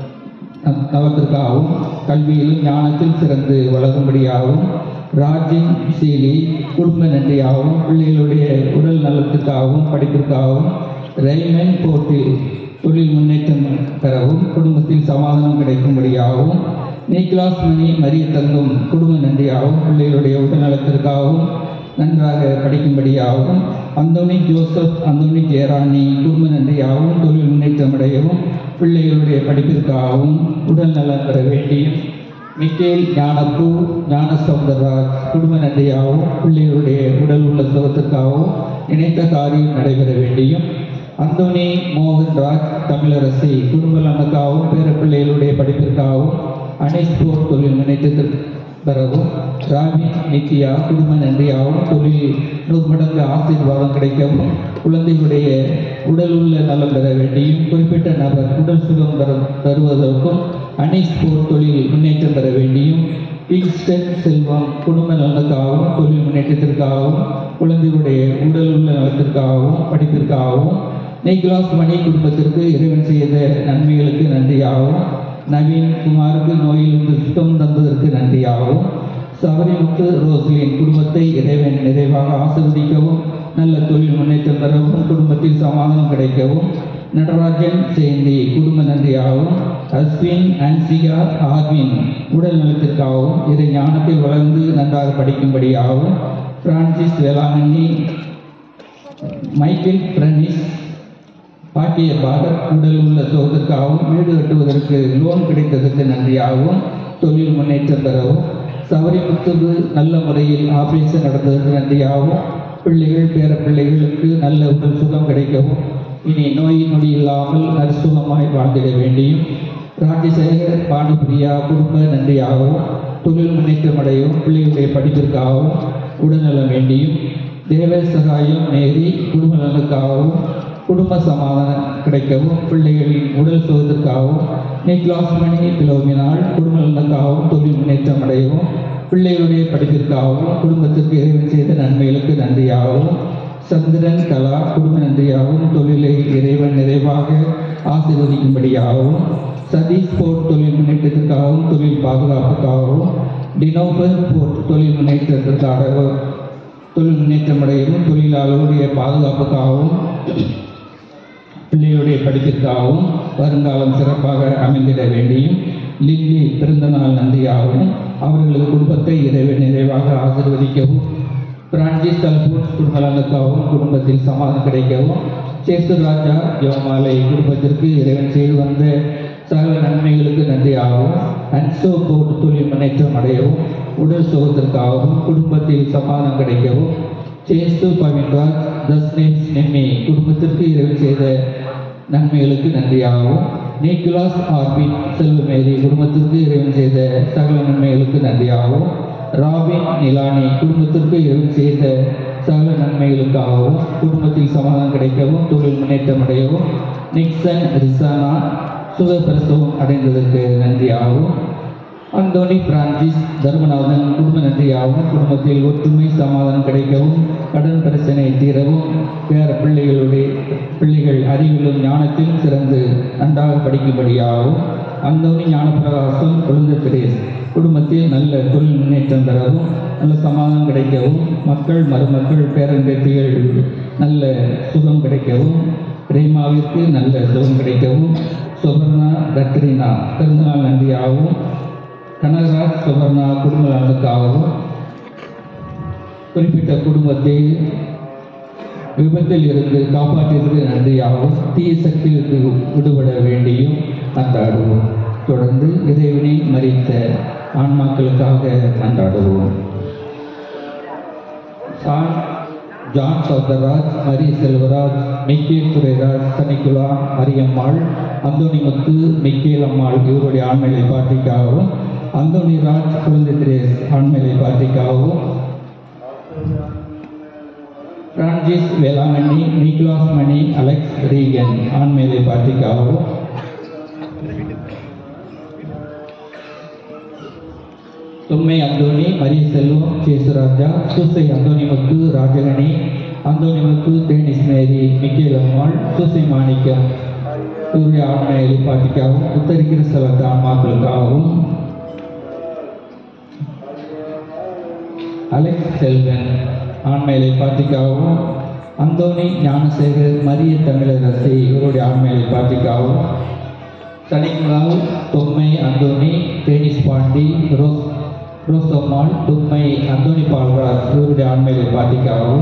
நலத்திற்காகவும் கல்வியிலும் ஞானத்தில் சிறந்து வளரும்படியாகவும் ராஜின் சீலி குடும்ப நன்றியாகவும் பிள்ளைகளுடைய உடல் நலத்திற்காகவும் படிப்பிற்காகவும் ரெய்மன் போட்டில் தொழில் முன்னேற்றம் பெறவும் குடும்பத்தில் சமாதானம் கிடைக்கும்படியாகவும் நிக்லாஸ் மணி மரிய தங்கும் குடும்ப நன்றியாகவும் பிள்ளைகளுடைய உடல் நலத்திற்காகவும் நன்றாக படிக்கும்படியாகவும் அந்தோனி ஜோசப் அந்தோனி ஜெயராணி குடும்ப நன்றியாகவும் தொழில் முன்னேற்றம் அடையவும் பிள்ளைகளுடைய படிப்பிற்காகவும் உடல் நலம் பெற வேண்டியும் மிக்கேல் ஞானப்பூ ஞான சௌந்தரராஜ் குடும்ப நன்றியாகவும் பிள்ளைகளுடைய உடல் உள்ள சுகத்திற்காகவும் நினைத்த காரியம் நடைபெற வேண்டியும் அந்தோனி மோகன்ராஜ் தமிழரசி குடும்ப நலனுக்காகவும் பேர பிள்ளைகளுடைய படிப்பிற்காகவும் அனைஸ்போர் தொழில் முன்னேற்றத்திற்கு பெறவும் ராமி நித்யா குடும்ப நன்றியாகவும் தொழில் நூறு மடங்கு ஆசீர்வாதம் கிடைக்கவும் குழந்தைகளுடைய உடல் உள்ள நலம் பெற வேண்டியும் குறிப்பிட்ட நபர் உடல் சுகம் பெற பெறுவதற்கும் அனைஸ்போர் தொழில் முன்னேற்றம் பெற வேண்டியும் கிங்ஸ்டன் செல்வம் குடும்ப நலனுக்காகவும் தொழில் முன்னேற்றத்திற்காகவும் குழந்தைகளுடைய உடல் உள்ள நலத்திற்காகவும் படிப்பிற்காகவும் நிக்லாஸ் மணி குடும்பத்திற்கு இறைவன் செய்த நன்மைகளுக்கு நன்றியாகவும் நவீன் குமாருக்கு நோயிலிருந்து சுத்தம் தந்ததற்கு நன்றியாகவும் சபரிமுத்து ரோஸ்லின் குடும்பத்தை இறைவன் நிறைவாக ஆசீர்வதிக்கவும் நல்ல தொழில் முன்னேற்றம் பெறவும் குடும்பத்தில் சமாதானம் கிடைக்கவும் நடராஜன் சேந்தி குடும்ப நன்றியாகவும் அஸ்வின் அன்சிகா ஆர்வின் உடல் நலத்திற்காகவும் இதை ஞானத்தில் வளர்ந்து நன்றாக படிக்கும்படியாகவும் பிரான்சிஸ் வேளாங்கண்ணி மைக்கேல் பிரனிஸ் பாட்டிய பாரத் உடல் உள்ள சோதற்காகவும் வீடு கட்டுவதற்கு லோன் கிடைத்ததற்கு நன்றியாகவும் தொழில் முன்னேற்றம் பெறவும் சபரிமுத்துக்கு நல்ல முறையில் ஆபரேஷன் நடந்ததற்கு நன்றியாகவும் பிள்ளைகள் பேர பிள்ளைகளுக்கு நல்ல உடல் சுகம் கிடைக்கவும் இனி நோய் நொடி இல்லாமல் நற்சுகமாய் வாழ்ந்திட வேண்டியும் ராஜசேகர் பானுபிரியா குடும்ப நன்றியாகவும் தொழில் முன்னேற்றம் அடையவும் பிள்ளைகளுடைய படிப்பிற்காகவும் உடல்நலம் வேண்டியும் தேவ சகாயம் நேரி குடும்ப நலனுக்காகவும் குடும்ப சமாதானம் கிடைக்கவும் பிள்ளைகளின் உடல் சுகத்திற்காகவும் நிக்லாஸ் மணி பிலோமினால் குடும்ப நலனுக்காகவும் தொழில் முன்னேற்றம் அடையவும் பிள்ளைகளுடைய படிப்பிற்காகவும் குடும்பத்திற்கு இறைவன் செய்த நன்மைகளுக்கு நன்றியாகவும் சந்திரன் கலா குடும்ப நன்றியாகவும் தொழிலை இறைவன் நிறைவாக ஆசீர்வதிக்கும்படியாகவும் சதீஷ் போர்ட் தொழில் முன்னேற்றத்திற்காகவும் தொழில் பாதுகாப்புக்காகவும் டினோபர் போர்ட் தொழில் முன்னேற்றத்திற்காக தொழில் முன்னேற்றம் அடையவும் தொழிலாளர்களுடைய பாதுகாப்புக்காகவும் பிள்ளைகளுடைய படிப்பிற்காகவும் வருங்காலம் சிறப்பாக அமைந்திட வேண்டியும் லில்லி பிறந்தநாள் நன்றியாகவும் அவர்களது குடும்பத்தை இறைவன் நிறைவாக ஆசீர்வதிக்கவும் பிரான்சிஸ் அல்போன்ஸ் குடும்பங்களுக்காகவும் குடும்பத்தில் சமாதானம் கிடைக்கவும் சேசு ராஜா யோமாலை குடும்பத்திற்கு இறைவன் செய்து வந்த சகல நன்மைகளுக்கு நன்றியாகவும் அன்சோ போர்ட் தொழில் முன்னேற்றம் அடையவும் உடல் சுகத்திற்காகவும் குடும்பத்தில் சமாதானம் கிடைக்கவும் சேசு பவின்ராஜ் தஸ்னேஸ் நெம்மி குடும்பத்திற்கு இறைவன் செய்த நன்மைகளுக்கு நன்றியாகவும் நிக்லாஸ் ஆர்பின் செல்வமேரி குடும்பத்திற்கு இறைவன் செய்த சகல நன்மைகளுக்கு நன்றியாகவும் ராபின் நிலானி குடும்பத்திற்கு இறைவன் செய்த சகல நன்மைகளுக்காகவும் குடும்பத்தில் சமாதானம் கிடைக்கவும் தொழில் முன்னேற்றம் அடையவும் நிக்சன் ரிசானா சுகப்பிரசவம் அடைந்ததற்கு நன்றியாகவும் அந்தோனி பிரான்சிஸ் தர்மநாதன் குடும்ப நன்றியாகவும் குடும்பத்தில் ஒற்றுமை சமாதானம் கிடைக்கவும் கடன் பிரச்சனை தீரவும் பேர பிள்ளைகளுடைய பிள்ளைகள் அறிவிலும் ஞானத்திலும் சிறந்து நன்றாக படிக்கும்படியாகவும் அந்தோனி ஞானப்பிரகாசம் குழந்தை திரேஸ் குடும்பத்தில் நல்ல தொழில் முன்னேற்றம் பெறவும் நல்ல சமாதானம் கிடைக்கவும் மக்கள் மருமக்கள் பேரன் பேத்திகள் நல்ல சுகம் கிடைக்கவும் பிரேமாவிற்கு நல்ல சுகம் கிடைக்கவும் சுபர்ணா கத்ரினா பிறந்தநாள் நன்றியாகவும் கனகராஜ் சுபர்ணா குடும்ப நலனுக்காகவும் குறிப்பிட்ட குடும்பத்தை விபத்தில் இருந்து காப்பாற்றியதற்கு நன்றியாகவும் தீய சக்திகளுக்கு விடுபட வேண்டியும் அன்றாடுவோம். தொடர்ந்து இறைவனை மறித்த ஆன்மாக்களுக்காக அன்றாடுவோம். சான் ஜான் சௌந்தரராஜ், மரி செல்வராஜ், மிக்கேல் துரைராஜ், தனிக்குலா, மரியம்மாள், அந்தோணிமுத்து, மிக்கேல் அம்மாள் இவருடைய ஆண்மையை பாட்டிக்காகவும், அந்தோணி ராஜ், குழந்தை திரேஸ் ஆண்மையை பாட்டிக்காகவும், Francis Velankanni, Niklas Mani, Alex Reagan ஆண்மையை பாட்டிக்காகவும், Thummai Anthony, Maria Selvam, Sesuraja, Susai Anthonimuthu, Rajagani, Anthonimuthu, Denis Mary, Michael Ammal, Susai Manickam இவருடைய ஆண்மையை பாட்டிக்காகவும், உத்தரிக்கிற ஸ்தலத்து ஆன்மாக்களுக்காகவும், அலெக்ஸ் செல்வன் ஆண்மையை பாட்டிக்காகவும், அந்தோணி ஞானசேகர், மரிய தமிழரசி இவருடைய ஆண்மையை பாட்டிக்காகவும், தனிக்குலால், தொம்மை அந்தோணி, தேனிஸ் பாண்டி, ரோஸ் ரோசம்மாள், தும்மை அந்தோணி பால்ராஜ் இவருடைய ஆண்மையை பாட்டிக்காகவும்,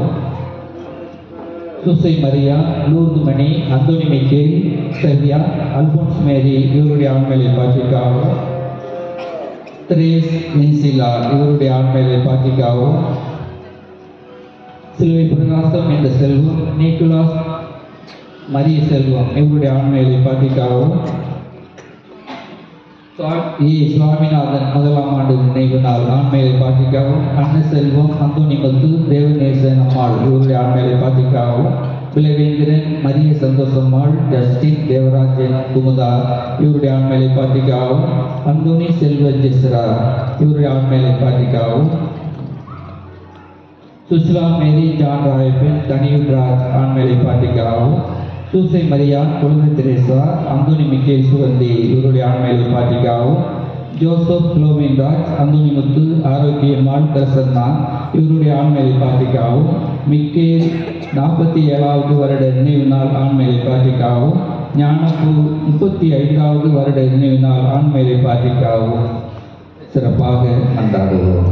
Susai Maria, Lourdu Mani, Anthony Michael, Selvia, Alphonse Mary இவருடைய ஆண்மையை பாட்டிக்காகவும், திரேஸ் மின்சிலா இவருடைய ஆண்மையை பாட்டிக்காகவும், சிலுவை பிரகாசம் என்ற செல்வம், நிக்கோலாஸ் மரிய செல்வம் இவருடைய ஆண்மையை பாட்டிக்காகவும், ஏ சுவாமிநாதன் முதலாம் ஆண்டு நினைவு நாள் ஆண்மையை பாட்டிக்காகவும், அன்ன செல்வம், அந்தோணிமுத்து, தேவநேசன் அம்மாள் இவருடைய ஆண்மையை பாட்டிக்காகவும், பிளவேந்திரன், மரிய சந்தோஷம்மாள், ஜஸ்டின், தேவராஜன், குமுதா இவருடைய ஆண்மையை பாட்டிக்காகவும், அந்தோணி செல்வ ஜெஸ்ரா இவருடைய ஆண்மையை பாட்டிக்காகவும், Sushila Mary, John Rayappan, Daniel Raj ஆண்மையை பாட்டிக்காகவும், Susai Maria, Kulandai Theresa, Anthony Michael Suganthi இவருடைய ஆண்மையை பாட்டிக்காகவும், ஜோசப் குளோமின் ராஜ், அந்தோணிமுத்து, ஆரோக்கியம்மாள், பிரசன்னா இவருடைய ஆண்மையை பாட்டிக்காகவும், மிக்கேல் நாற்பத்தி ஏழாவது வருட நினைவு நாள் ஆண்மையை பாட்டிக்காகவும், ஞானப்பு முப்பத்தி ஐந்தாவது வருட நினைவு நாள் ஆண்மையை பாட்டிக்காகவும் சிறப்பாக கொண்டாடுவோம்.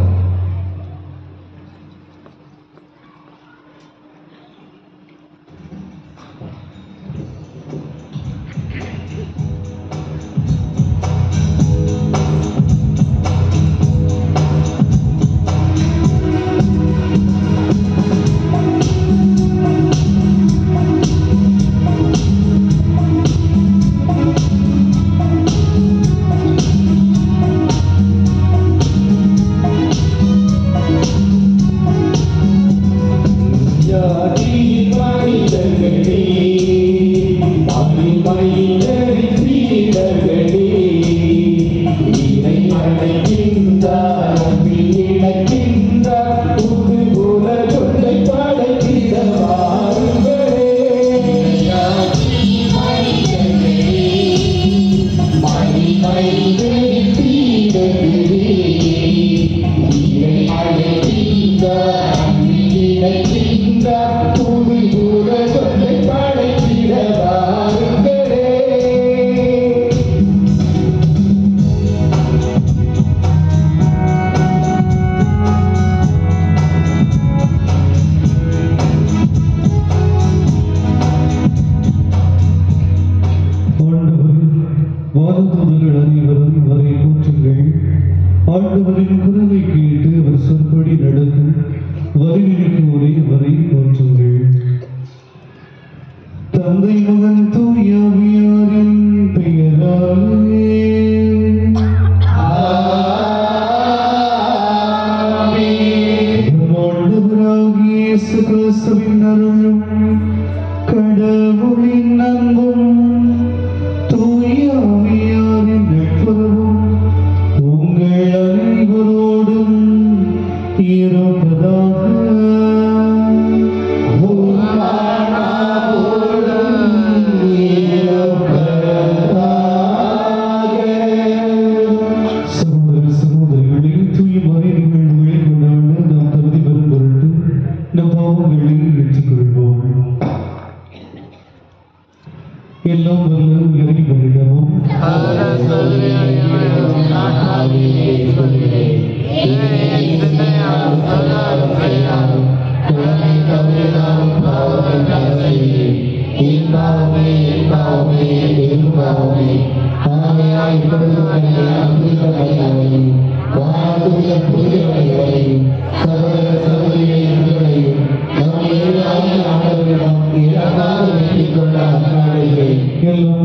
சகோதர சகோதரிகளை நம்முடைய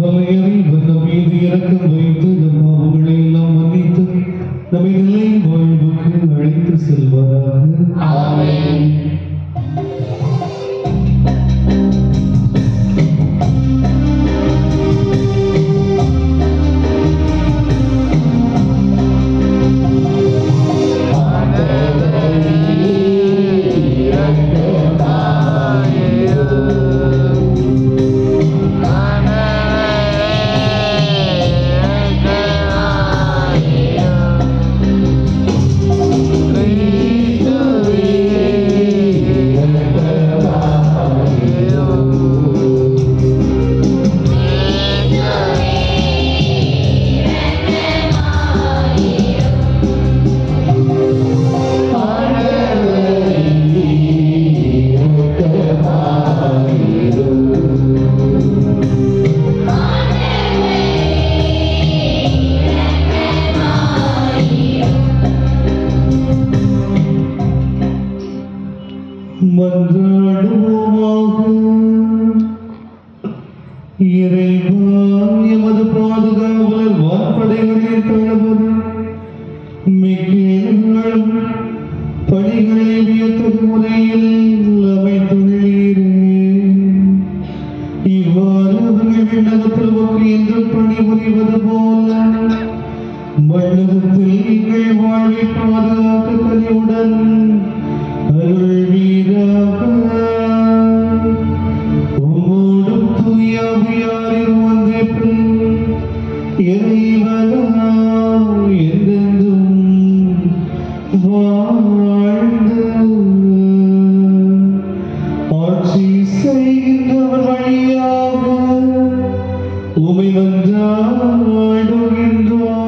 வல்ல இறைவன் நம் மீது இரக்கம் வைத்து நம் பாவங்களை எல்லாம் மன்னித்து நம்மை நிலை வாழ்வுக்கு அழைத்து செல்வாராக.
ஆமென்.
மன்றாடுவோமாக. இறைவா, எமது பாதுகாவலர் வான்படைகளின் தளபதி மிக்கேலும் பணிகளை வியத்தகு முறையில் அமைத்துள்ளீரே. இவ்வாறு அவர்கள் விண்ணகத்தில் ஒன்று என்று பணிபுரிவது போல மண்டலத்தில் எங்கள் வாழ்வை பாதுகாக்க கனிவுடன் அருள்வீராக. உம்மோடும் தூயாவியாரின் ஒன்றிப்பில் இறைவனாம் என்றென்றும் வாழ்ந்து ஆட்சி செய்கின்றவர் வழியாக உமை மன்றாடுகின்றோம்.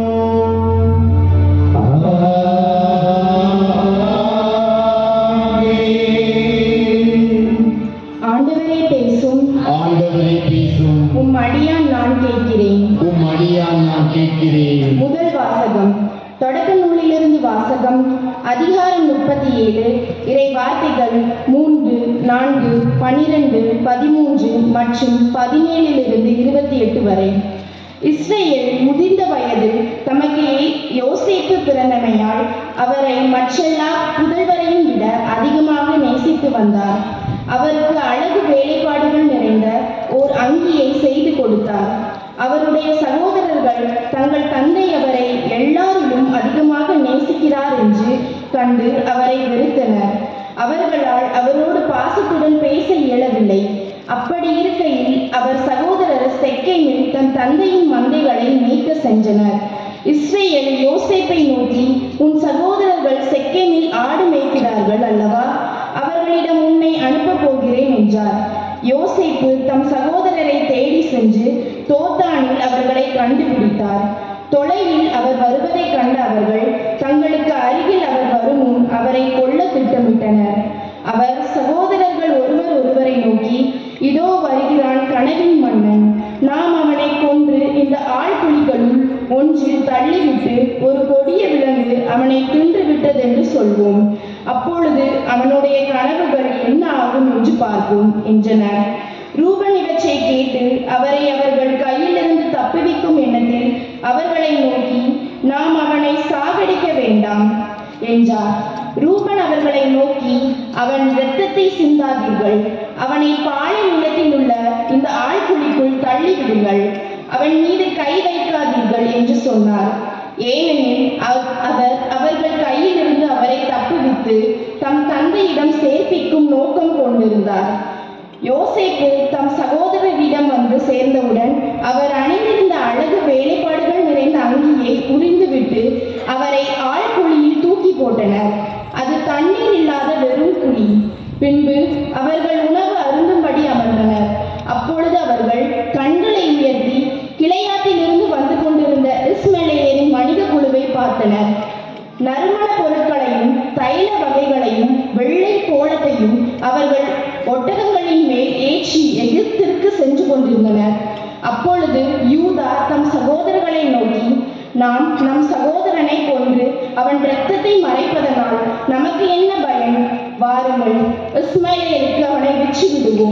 ஆண்டவரே பேசும்.
ஆண்டவரே பேசும்.
உம் அடியான் நான் கேட்கிறேன்.
உம் அடியான் நான் கேட்கிறேன்.
முதல் வாசகம். தொடக்க நூலிலிருந்து வாசகம். அதிகாரம் முப்பத்தி ஏழு. இறை வார்த்தைகள் மூன்று, நான்கு, பனிரெண்டு, பதிமூன்று மற்றும் பதினேழிலிருந்து இருபத்தி எட்டு வரை. இஸ்ரேல் முதிர்ந்த வயதில் தமக்கு யோசேப்பு பிறந்தமையால் அவரை மற்றெல்லா புதல்வரையும் விட அதிகமாக நேசித்து வந்தார். அவருக்கு அழகு வேலைப்பாடுகள் நிறைந்த ஓர் அங்கியை செய்து கொடுத்தார். அவருடைய சகோதரர்கள் தங்கள் தந்தை அவரை எல்லாரிலும் அதிகமாக நேசிக்கிறார் என்று கண்டு அவரை வெறுத்தனர். அவர்களால் அவரோடு பாசத்துடன் பேச இயலவில்லை. அப்படி இருக்கையில் அவர் சகோதரர் செக்கேமில் தன் தந்தையின் மந்தைகளை மேய்க்க சென்றனர். இஸ்ரேல் யோசேப்பை நோக்கி, உன் சகோதரர்கள் செக்கேமில் ஆடு மேய்க்கிறார்கள் அல்லவா? அவர்களிடம் உன்னை அனுப்ப போகிறேன் என்றார். யோசேப்பு தம் சகோதரரை தேடி சென்று தோத்தானில் அவர்களை கண்டுபிடித்தார். தொலைவில் அவர் வருவதை கண்ட அவர்கள் தங்களுக்கு அருகில் அவர் வரும் முன் அவரை கொல்ல திட்டமிட்டனர். அவர் சகோதரர்கள் ஒருவர் ஒருவரை நோக்கி, இதோ வருகிறான் கனவின் மன்னன். நாம் அவனை கொன்று இந்த ஆழ்குழிகளுள் ஒன்றில் தள்ளிவிட்டு ஒரு கொடிய விலங்கு அவனை தின்று விட்டதென்று சொல்வோம். அப்பொழுது அவனுடைய கனவுகள் என்ன ஆகும் என்று பார்ப்போம் என்றனர். ரூபன் இவற்றை கேட்டு அவரை அவர்கள் கையிலிருந்து தப்புவிக்கும் எண்ணத்தில் அவர்களை நோக்கி, நாம் அவனை சாகடிக்க வேண்டாம் என்றார். ரூபன் அவர்களை நோக்கி, அவன் இரத்தத்தை சிந்தாதீர்கள், அவனை பாலை நிலத்தில் உள்ள இந்த ஆழ்குழிக்குள் தள்ளிவிடுங்கள், அவன் மீது கை வைக்காதீர்கள் என்று சொன்னார். ஏனெனில் அவர் அவர்கள் கையிலிருந்து அவரை தப்புவித்து தம் தந்தையிடம் சேர்ப்பிக்கும் நோக்கம் கொண்டிருந்தார். யோசேப்பு தம் சகோதரரிடம் வந்து சேர்ந்தவுடன் அவர் அணிந்திருந்த அழகு வேலைப்பாடுகள் நிறைந்த அங்கியை உரிந்துவிட்டு அவரை ஆழ்குழியில் தூக்கி போட்டனர். அது தண்ணீர் இல்லாத வெறும் குழி. பின்பு அவர்கள் உணவு அருந்தும்படி அமர்ந்தனர். அப்பொழுது அவர்கள் கண்களை உயர்த்தி கிளையாத்திலிருந்து வந்து கொண்டிருந்த இஸ்மவேலின் மனித குழுவை பார்த்தனர். நறுமண பொருட்களையும் தைல வகைகளையும் வெள்ளை கோலத்தையும் அவர்கள் ஒட்டகங்களின் மேல் ஏற்றி எகிப்திற்கு சென்று கொண்டிருந்தனர். அப்பொழுது யூதா தம் சகோதரர்களை நோக்கி, நாம் நம் சகோதரனை கொன்று அவன் இரத்தத்தை மறைப்பதனால் நமக்கு என்ன பயன்? வாருங்கள், இஸ்மவேலுக்கு அவனை விற்று விடுவோம்.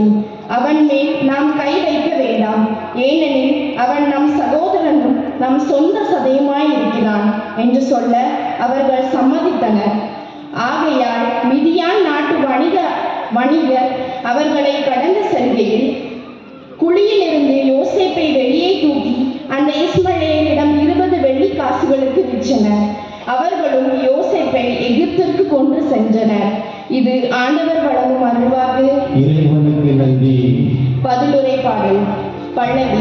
அவன் மேல் நாம் கை வைக்க வேண்டாம், ஏனெனில் அவன் நம் சகோதரனும் நம் சொந்த சதையுமாய் இருக்கிறான் என்று சொல்ல அவர்கள் சம்மதித்தனர். ஆகையால் மிதியான் நாட்டு வணிக வணிகர் அவர்களை கடந்து செல்கையில் குழியிலிருந்து யோசேப்பை வெளியே தூக்கி அந்த இஸ்மவேலிடம் இருபது வெள்ளி காசுகளுக்கு விற்றனர். அவர்களும் யோசேப்பை எகிப்திற்கு கொண்டு சென்றனர். இது ஆண்டவர் வழங்கும் அருள்வாக்கு.
இறைவனுக்கு நன்றி.
பதிலுரை பாடல். பல்லவி.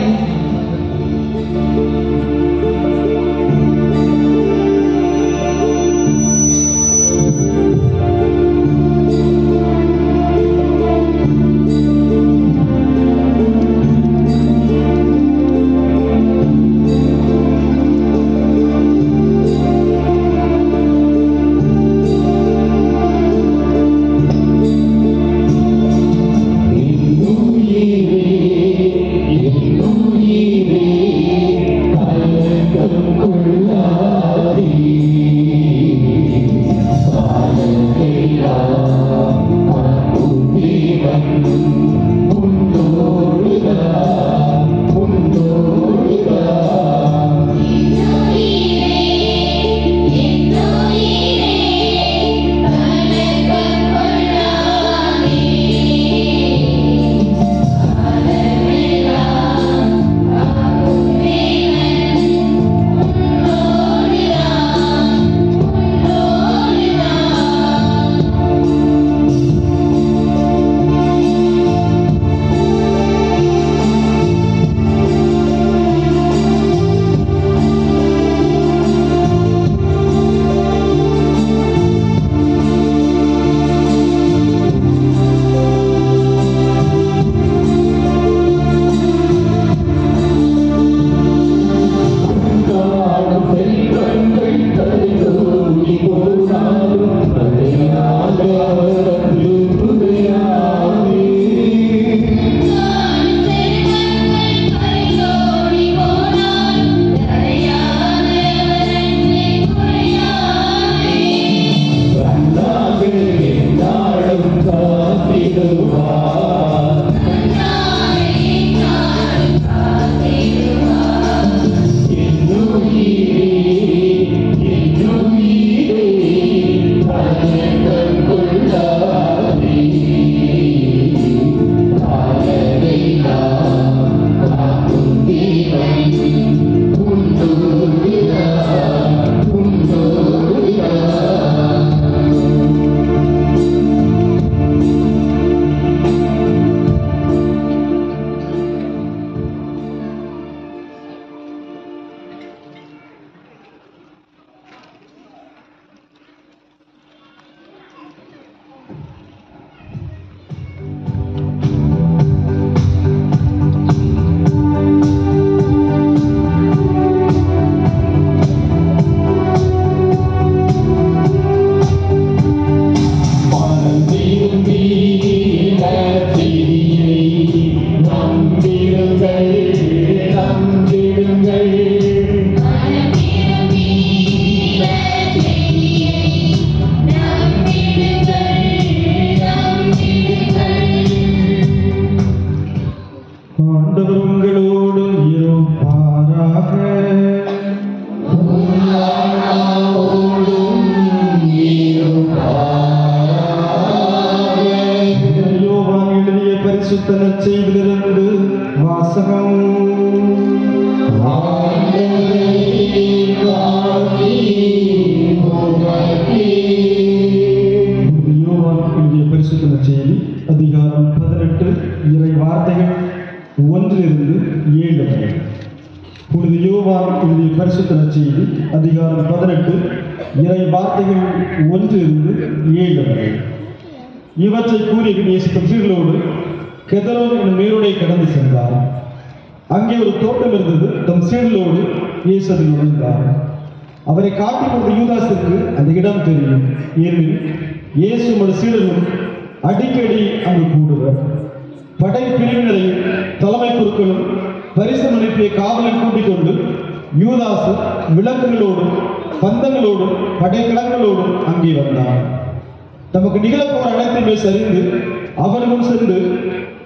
இவற்றை கூறிய இயேசு சீடர்களோடு கெதரோன் என்னும் நீரோடை கடந்து சென்றார். அங்கே ஒரு தோட்டம் இருந்தது. தம் சீடர்களோடு இயேசு அதில் நுழைந்தார். அவரை காட்டிக் கொடுத்த யூதாசுக்கு அந்த இடம் தெரியும். ஏனெனில் இயேசு மற்றும் சீடர்களும் அடிக்கடி அங்கு கூடுவர். படை பிரிவினரையும் தலைமை குருக்களும் பரிசு அனுப்பிய காவலை கூட்டிக் கொண்டு யூதாசு விளக்குகளோடும் பந்தங்களோடும் படைக்கலங்களோடும் அங்கே வந்தார். தமக்கு நிகழப்போற அனைத்துமே சரிந்து அவர்களும் சென்று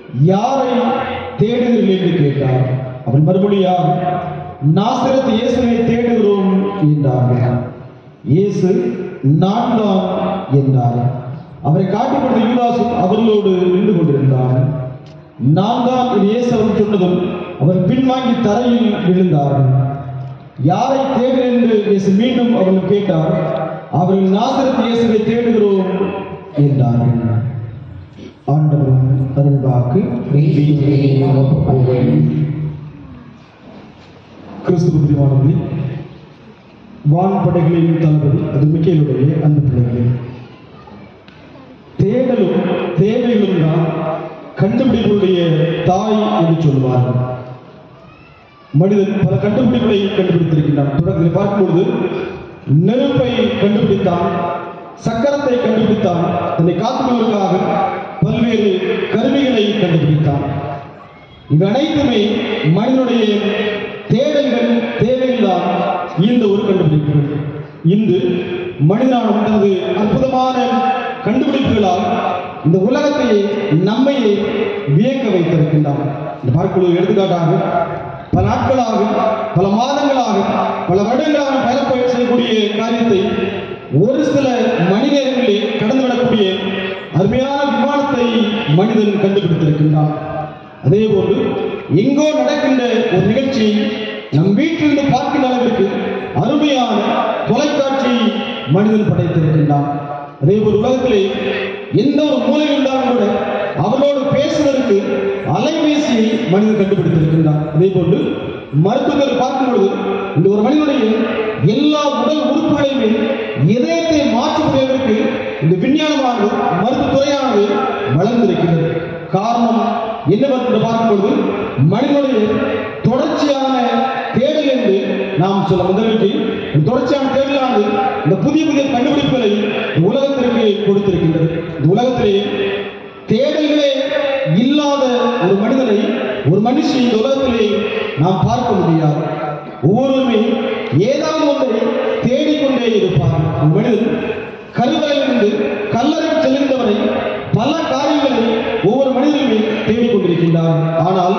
யாரை தேடுகிறீர்கள் என்று கேட்டார். அவன் மறுமொழியாக, நாசரேத்து இயேசுவை தேடுகிறோம் என்றார்கள். இயேசு நான் தான் என்றார். அவரை காட்டிக் கொடுத்த யூதாசும் அவர்களோடு நின்று கொண்டிருந்தார். நான் தான் என்று இயேசு அவர் சொன்னதும் அவர் பின்வாங்கி தரையில் விழுந்தார்கள். யாரை தேடுகிறேன் என்று இயேசு மீண்டும் அவர்கள் கேட்டார். அவர்கள் நாசரேத்து இயேசுவை தேடுகிறோம் என்றார்கள். ஆண்டவரின் அருள்வாக்கு. கிறிஸ்துவ பிரியமானவர்களே, வான்படைகளின் தளபதி அது மிக்கேலுடைய அன்பு பிள்ளைகளே, தேடலும் தேவைகளும் தான் கண்டுபிடிப்புடைய தாய் என்று சொல்வார்கள். மனிதன் பல கண்டுபிடிப்புகளை கண்டுபிடித்திருக்கின்றான். தொடர்ந்து பார்க்கும்பொழுது நெருப்பை கண்டுபிடித்தான், சக்கரத்தை கண்டுபிடித்தான், தன்னை காத்துக்கொள்வதற்காக பல்வேறு கருவிகளை கண்டுபிடித்தான். இவை அனைத்துமே மனிதனுடைய தேடல்கள் தேவைகள் தான் இந்த ஒரு கண்டுபிடிப்புகள். இன்று மனிதனான தனது அற்புதமான கண்டுபிடிப்புகளால் இந்த உலகத்தையே நம்மையே வியக்க வைத்திருக்கின்றான். இந்த பார்க்குள்ள எடுத்துக்காட்டாக பல நாட்களாக, பல மாதங்களாக, பல வருடங்களாக பயணப்பயிர் செய்யக்கூடிய காரியத்தை ஒரு சில மணி நேரங்களிலே கடந்துவிடக்கூடிய அருமையான விமானத்தை மனிதன் கண்டுபிடித்திருக்கின்றான். அதே போன்று எங்கோ நடக்கின்ற ஒரு நிகழ்ச்சி நம் வீட்டிலிருந்து பார்க்கின்ற அளவிற்கு அருமையான தொலைக்காட்சி மனிதன் படைத்திருக்கின்றான். அதே போல் உலகத்திலே எந்த ஒரு மூலையில் இருந்தாலும் கூட அவர்களோடு பேசுவதற்கு அலைபேசியை மனிதன் கண்டுபிடித்திருக்கின்றான். அதே போன்று மருத்துவர்கள் பார்க்கும் பொழுது இந்த ஒரு மனிதனுடைய எல்லா உடல் உறுப்புகளையுமே இதயத்தை மாற்றப்படுவதற்கு இந்த விஞ்ஞானமானது, மருத்துவத்துறையானது வளர்ந்திருக்கிறது. காரணம் என்னவென்று பார்க்கும்பொழுது மனிதனுடைய தொடர்ச்சியான தேடல் என்று நாம் சொல்ல முதலில் தொடர்ச்சியான தேடலானது இந்த புதிய புதிய கண்டுபிடிப்புகளை உலகத்திற்கு கொடுத்திருக்கின்றது. இந்த உலகத்திலே தேடல்களே இல்லாத ஒரு மனிதனை, ஒரு மனுஷி இந்த உலகத்திலே நாம் பார்க்க முடியாது. ஒவ்வொருவருமே ஏதாவது ஒன்றை தேடிக்கொண்டே இருப்பார். ஒரு மனிதன் கருவறையிலிருந்து கல்லறைக்கு செல்கின்றவரை பல காரியங்களை ஒவ்வொரு மனிதனுமே தேடிக்கொண்டிருக்கின்றார். ஆனால்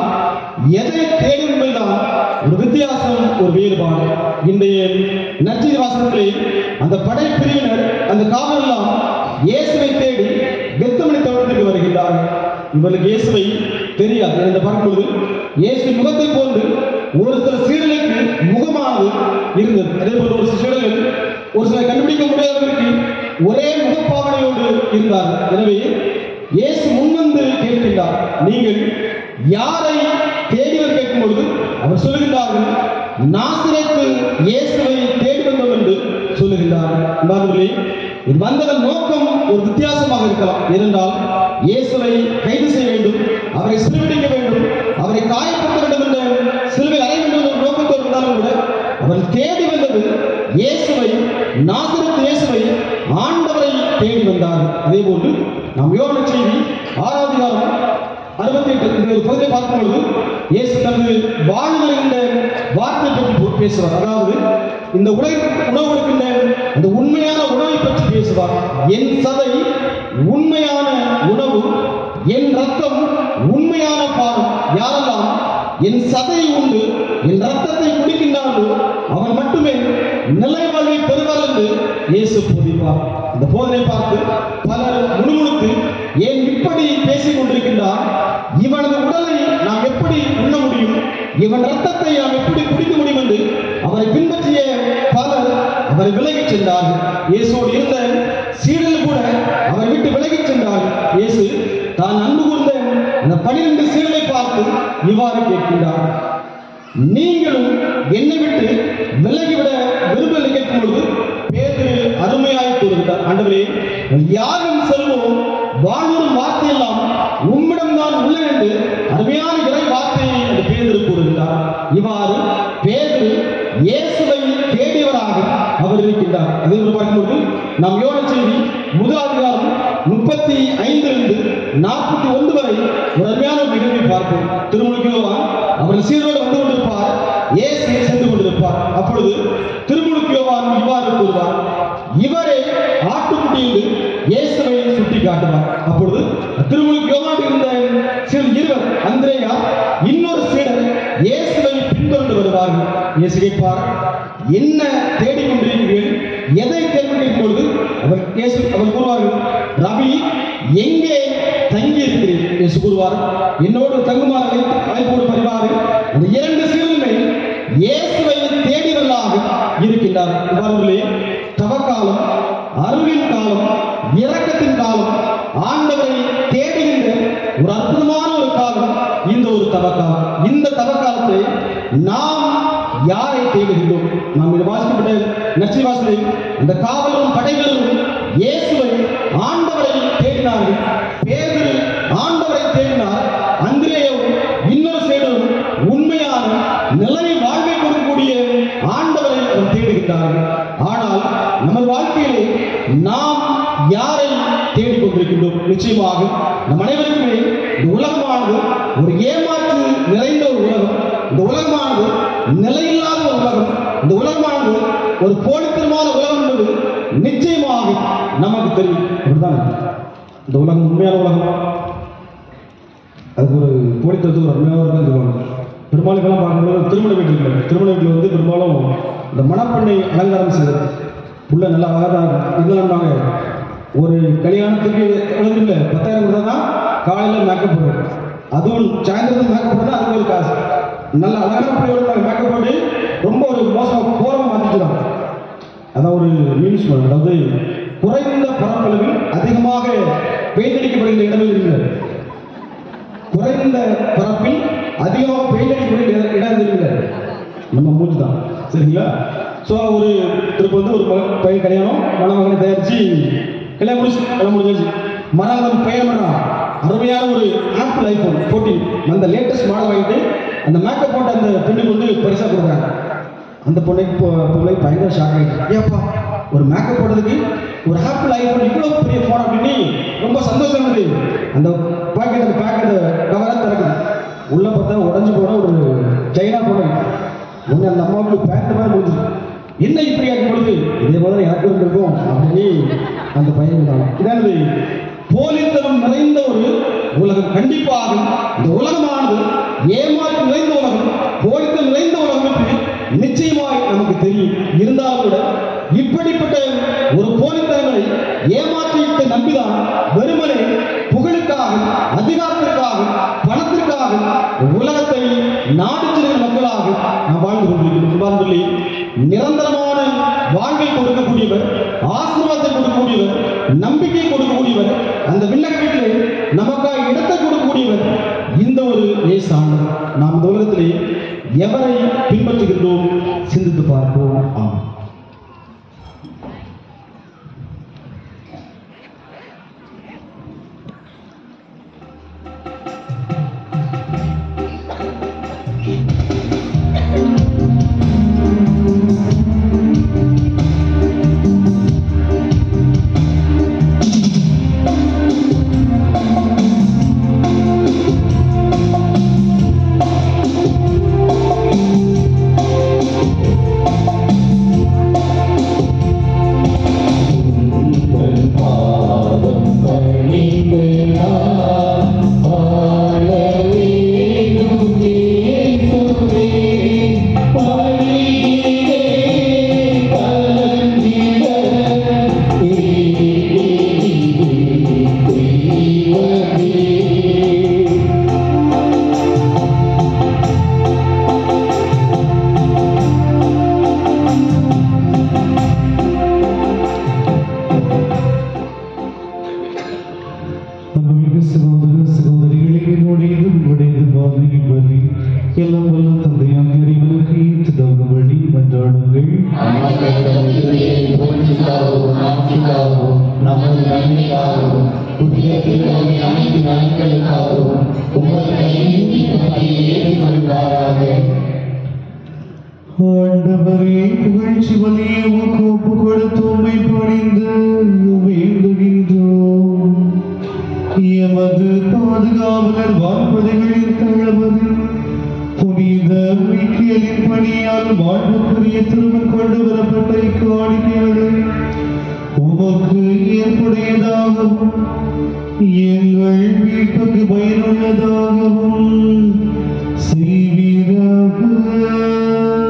எதை தேடும் என்பதுதான் ஒரு வித்தியாசம், ஒரு வேறுபாடு. இன்றைய நற்செய்தி வாசகத்திலே அந்த படைப்பிரிவினர், அந்த காவலெல்லாம் இயேசுவை தேடி கெத்செமனே தோட்டத்திற்கு வருகின்றார்கள். இவர்களுக்கு இயேசுவை தெரியாது. என்று பார்க்கும்போது இயேசு முகத்தை போன்று ஒரு சில சீடர்களுக்கு முகமானது இருந்தது. அதே போல ஒரு சில சீடர்கள் ஒரு சில கண்டுபிடிக்க முடியாதவர்களுக்கு ஒரே முகப்பாவனையோடு இருந்தார்கள். எனவே இயேசு முன்வந்து கேட்கின்றார், நீங்கள் யாரை தேடிவர் கேட்கும் பொழுது அவர் சொல்லுகின்றார்கள், நாசரேத்து இயேசுவை தேடி வந்தோம் என்று சொல்லுகின்றார்கள். இது வந்ததன் நோக்கம் ஒரு வித்தியாசமாக இருக்கலாம். ஏனென்றால் இயேசுவை கைது செய்ய வேண்டும், அவரை சிலுவைக்க வேண்டும், அவரை காயப்படுத்த வேண்டும் என்ற சிலுவை அடைய வேண்டும் என்ற நோக்கத்தோடு இருந்தாலும் கூட அவர் தேடி வந்தது இயேசுவை, நாசரேத்து இயேசுவை, ஆண்டவரை தேடி வந்தார். அதே போன்று நாம் யோவான் செய்தி ஆறாவது அதிகாரம் அறுபத்தி எட்டு ஒரு பகுதியை பார்க்கும் பொழுது இயேசு தனது வாழ்வு என்ற வார்த்தை பற்றி பேசுவார். அதாவது இந்த உலகிற்கு உணவு கொடுக்கின்ற அந்த உண்மையான உணவை பற்றி பேசுவார். என் சதை உண்மையான உணவு, என் ரத்தம் உண்மையான பானம். யாரெல்லாம் என் சதையை உண்டு என் ரத்தத்தை குடிக்கின்றார்களோ அவன் மட்டுமே நிலை வாழ்வை பெறுவார் என்று இயேசு போதிப்பார். இந்த போதனை பார்த்து பலர் முணுமுணுத்து ஏன் இப்படி பேசிக் கொண்டிருக்கின்றார், இவனது உடலை நாம் எப்படி உண்ண முடியும், இவன் ரத்தத்தை நாம் எப்படி குடிக்க முடியும் என்று அவரை பின்பற்றிய பலர் அவரை விலகிச் சென்றார்கள். இயேசுவோடு இருந்த சீடர்கள் கூட அவரை விட்டு விலகிச் சென்றார்கள். இயேசு தான் அன்பு கூர்ந்த அந்த பனிரெண்டு சீடரை பார்த்து இவ்வாறு கேட்கின்றார், நீங்களும் என்னை விட்டு விலகிவிட விரும்பலை கேட்கும் பொழுது பேதுரு அருமையாய் கூறுகிறார், ஆண்டவரே, யாரும் செல்வோம் வாழ்வரும் வார்த்தையெல்லாம் உம்மிடம் தான் உள்ளது என்று அருமையான இறை வார்த்தையை அந்த பேதுரு கூறுகிறார். இவ்வாறு பேதுரு இயேசுவை தேடியவராக அவர் இருக்கின்றார். அதே போல பார்க்கும்போது நாம் யோவான் செய்தி முதல் அதிகாரம் முப்பத்தி ஐந்திலிருந்து நாற்பத்தி ஒன்று வரை ஒரு அருமையான நிகழ்வை பார்ப்போம். திருமுழுக்கு யோவான் அவர் சீரோடு வந்து கொண்டிருப்பார், இயேசு சென்று கொண்டிருப்பார். அப்பொழுது திருமுழுக்கு யோவான் இவ்வாறு கூறுவார், இவரே ஆட்டுக்குட்டி என்று இயேசுவை சுட்டி காட்டுவார். அப்பொழுது திருமுழுக்கு யோவான் இருந்த சில வருவார்கள். இயேசு கேட்பார், என்ன தேடிக் கொண்டிருக்கிறீர்கள், எதை தேடிக் பொழுது அவர் இயேசு அவர் கூறுவார்கள், ரபி எங்கே தங்கி இருக்கிறேன். இயேசு கூறுவார், என்னோடு தங்குமாறு அழைத்து அழைப்போடு வருவார்கள். அந்த இரண்டு சீடர்களுமே இயேசுவை தேடியவர்களாக இருக்கின்றார். இவ்வாறு தவக்காலம், அருளின் காலம், இரக்கத்தின் காலம், ஆண்டவரை தேடுகின்ற ஒரு அற்புதமான ஒரு காலம் இந்த ஒரு தவக்காலம். இந்த தவக்காலத்தை நாம் யாரை தேடுகின்றோம்? நாம் இது வாசிக்கப்பட்ட நற்செய்தி வாசலில் அந்த காவலரும் படைகளும் இயேசுவை ஆண்டவரை தேடினார்கள். பேதுரு ஆண்டவரை தேடினார். அந்திரேயும் இன்னொரு சீடரும் உண்மையான நிலைமை வாழ்வை கொடுக்கக்கூடிய ஆண்டவரை அவர் தேடுகின்றார்கள். ஆனால் நமது வாழ்க்கையிலே நாம் யாரை தேடிக் கொண்டிருக்கின்றோம்? நிச்சயமாக நம் அனைவருக்குமே இந்த உலகமானது ஒரு ஏமாற்று நிறைந்த ஒரு உலகம். இந்த உலகமானது நிலையில்லாத ஒரு உலகம். இந்த உலகமானது ஒரு போலித்தனமான உலகம் என்பது நிச்சயமாக நமக்கு தெரியும். அப்படிதான் இந்த உலகம் உண்மையான உலகமா? அதுக்கு ஒரு போலித்தனத்துக்கு ஒரு அருமையாக சொல்லுவாங்க. பெரும்பாலும் இப்பெல்லாம் பார்க்கும்போது திருமண வீட்டில் திருமண வீட்டில் வந்து பெரும்பாலும் இந்த மணப்பெண்ணை அலங்காரம் செய்வது உள்ள நல்லா அழகாக இதெல்லாம் ஒரு கல்யாணத்துக்கு எழுதில்லை பத்தாயிரம் கொடுத்தா தான் காலையில் மேக்கப் போடுறோம். அதுவும் சாயந்தரத்துக்கு மேக்கப் போட்டால் அதுக்கு ஒரு காசு. நல்ல அழகான பிள்ளையோட நாங்கள் மேக்கப் போட்டு ரொம்ப ஒரு மோசமாக போரமாக மாற்றிக்கிறோம். அதான் ஒரு மீன்ஸ் பண்ண, அதாவது குறைந்த பரப்பளவில் அதிகமாக பெயிண்ட் அடிக்கப்படுகின்ற இடங்கள் இருக்கிறது. குறைந்த பரப்பில் அதிகமாக பெயிண்ட் அடிக்கப்படுகின்ற இடம் இருக்கிறது நம்ம மூச்சு தான். சரிங்களா? ஸோ ஒரு திருப்பி வந்து ஒரு பையன் கல்யாணம் மணமகனை தயாரித்து கல்யாணம் முடிச்சு கல்யாணம் முடிஞ்சிருச்சு. மரணம் பெயர் பண்ணான். அருமையான ஒரு ஆப்பிள் ஐஃபோன் ஃபோர்டீன் அந்த லேட்டஸ்ட் மாடல் வாங்கிட்டு அந்த மேக்கப் போட்ட அந்த பெண்ணுக்கு வந்து பரிசாக கொடுக்குறாங்க. அந்த பொண்ணுக்கு பொண்ணை பயங்கர ஷாக் ஆகிட்டு, ஏப்பா ஒரு மேக்கப் போட்டதுக்கு ஒரு ஆப்பிள் ஐஃபோன் இவ்வளோ பெரிய ஃபோன் அப்படின்னு ரொம்ப சந்தோஷம் இருந்தது. அந்த பாக்கெட் அந்த பேக்கெட் கவராக திறக்குது. உள்ளே பார்த்தா உடஞ்சி போன ஒரு சைனா பொண்ணு ஒன்று அந்த அம்மாவுக்கு பேண்ட் மாதிரி முடிஞ்சிருக்கு. என்ன இப்படி ஆகும் பொழுது இதே மாதிரி எனக்கு இருக்கும் அப்படின்னு அந்த பையன் தான். இதானது போலித்தனம் நிறைந்த ஒரு உலகம். கண்டிப்பாக இந்த உலகமானது ஏமாற்று நிறைந்த உலகம், போலித்தனம் நிறைந்த உலகம் என்று நிச்சயமாக நமக்கு தெரியும். இருந்தாலும் கூட இப்படிப்பட்ட ஒரு போலித்தனங்களை ஏமாற்றியத்தை நம்பிதான் வெறுமனே புகழுக்காக, அதிகாரத்திற்காக, பணத்திற்காக உலகத்தை நாடு செல்கிற மக்களாக நாம் வாழ்ந்து கொண்டிருக்கிறோம். நிரந்தரமான வாழ்வை கொடுக்கக்கூடியவர், ஆசீர்வாதத்தை கொடுக்கக்கூடியவர், நம்பிக்கை கொடுக்கக்கூடியவர், அந்த விண்ணகத்திலே நமக்காக இடத்தை கொடுக்கக்கூடியவர் இந்த ஒரு ஏசானவர். நாம் இந்த உலகத்திலே எவரை பின்பற்றுகின்றோம் சிந்தித்து பார்ப்போம். ஆம்.
ஆண்டவரே புகழ்ச்சி வலியை உமக்கு ஒப்பு கொடுத்து உம்மை பணிந்து வேண்டுகின்றோம். எமது பாதுகாவலர் வான்பதைகளின் தளபதி புனித மிக்கேலின் பணியால் வாழ்வுக்குரிய திருமணம் கொண்டு வரப்பட்ட இக்காணிக்கைகளை உமக்கு ஏற்புடையதாகவும் எங்கள் வீட்டுக்கு பயனுள்ளதாகவும் செய்வீராக.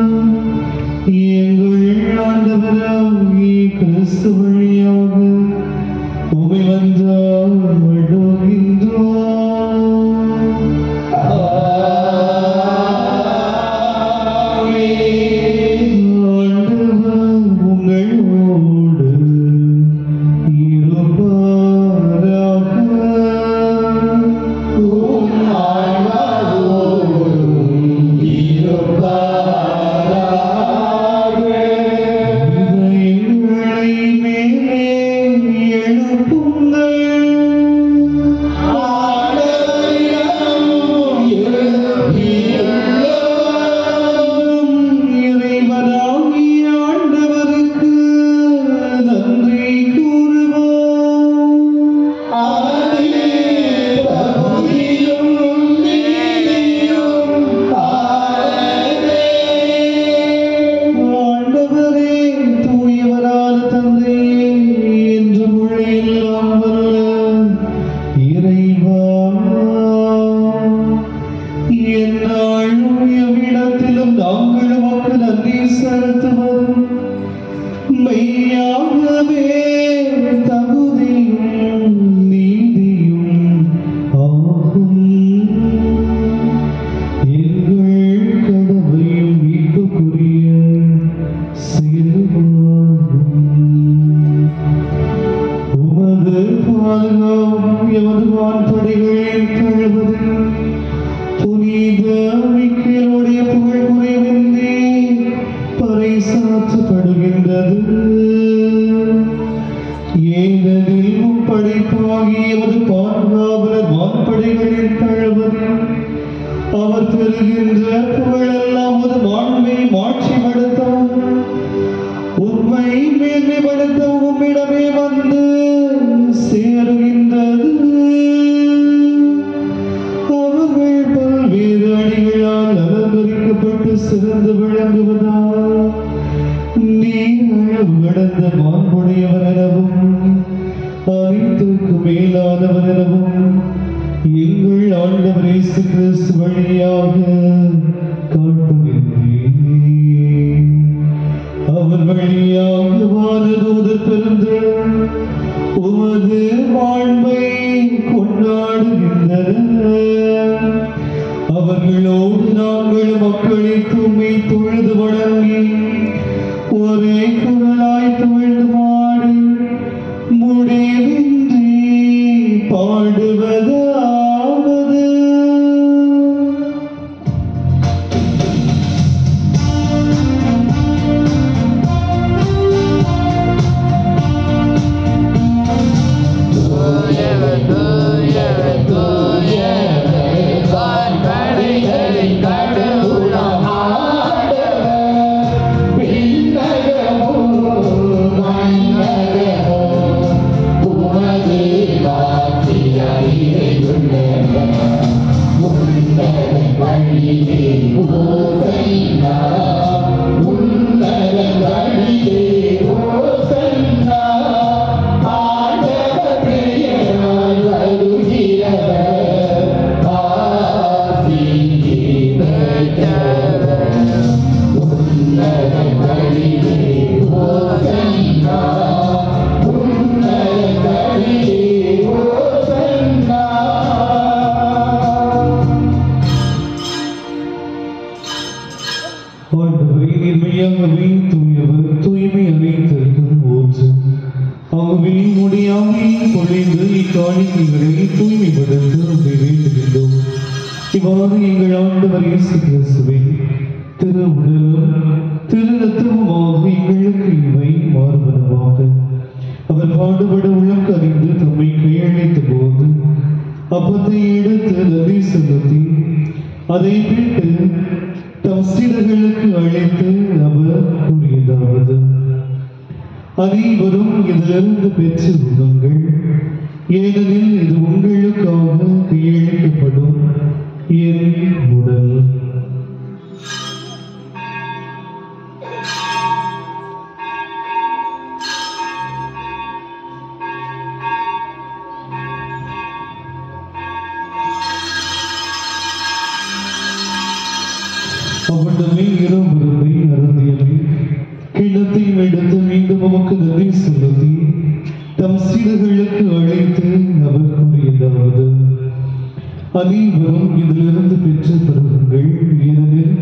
அனைவரும் இதிலிருந்து பெற்று பெறுங்கள். ஏனெனில்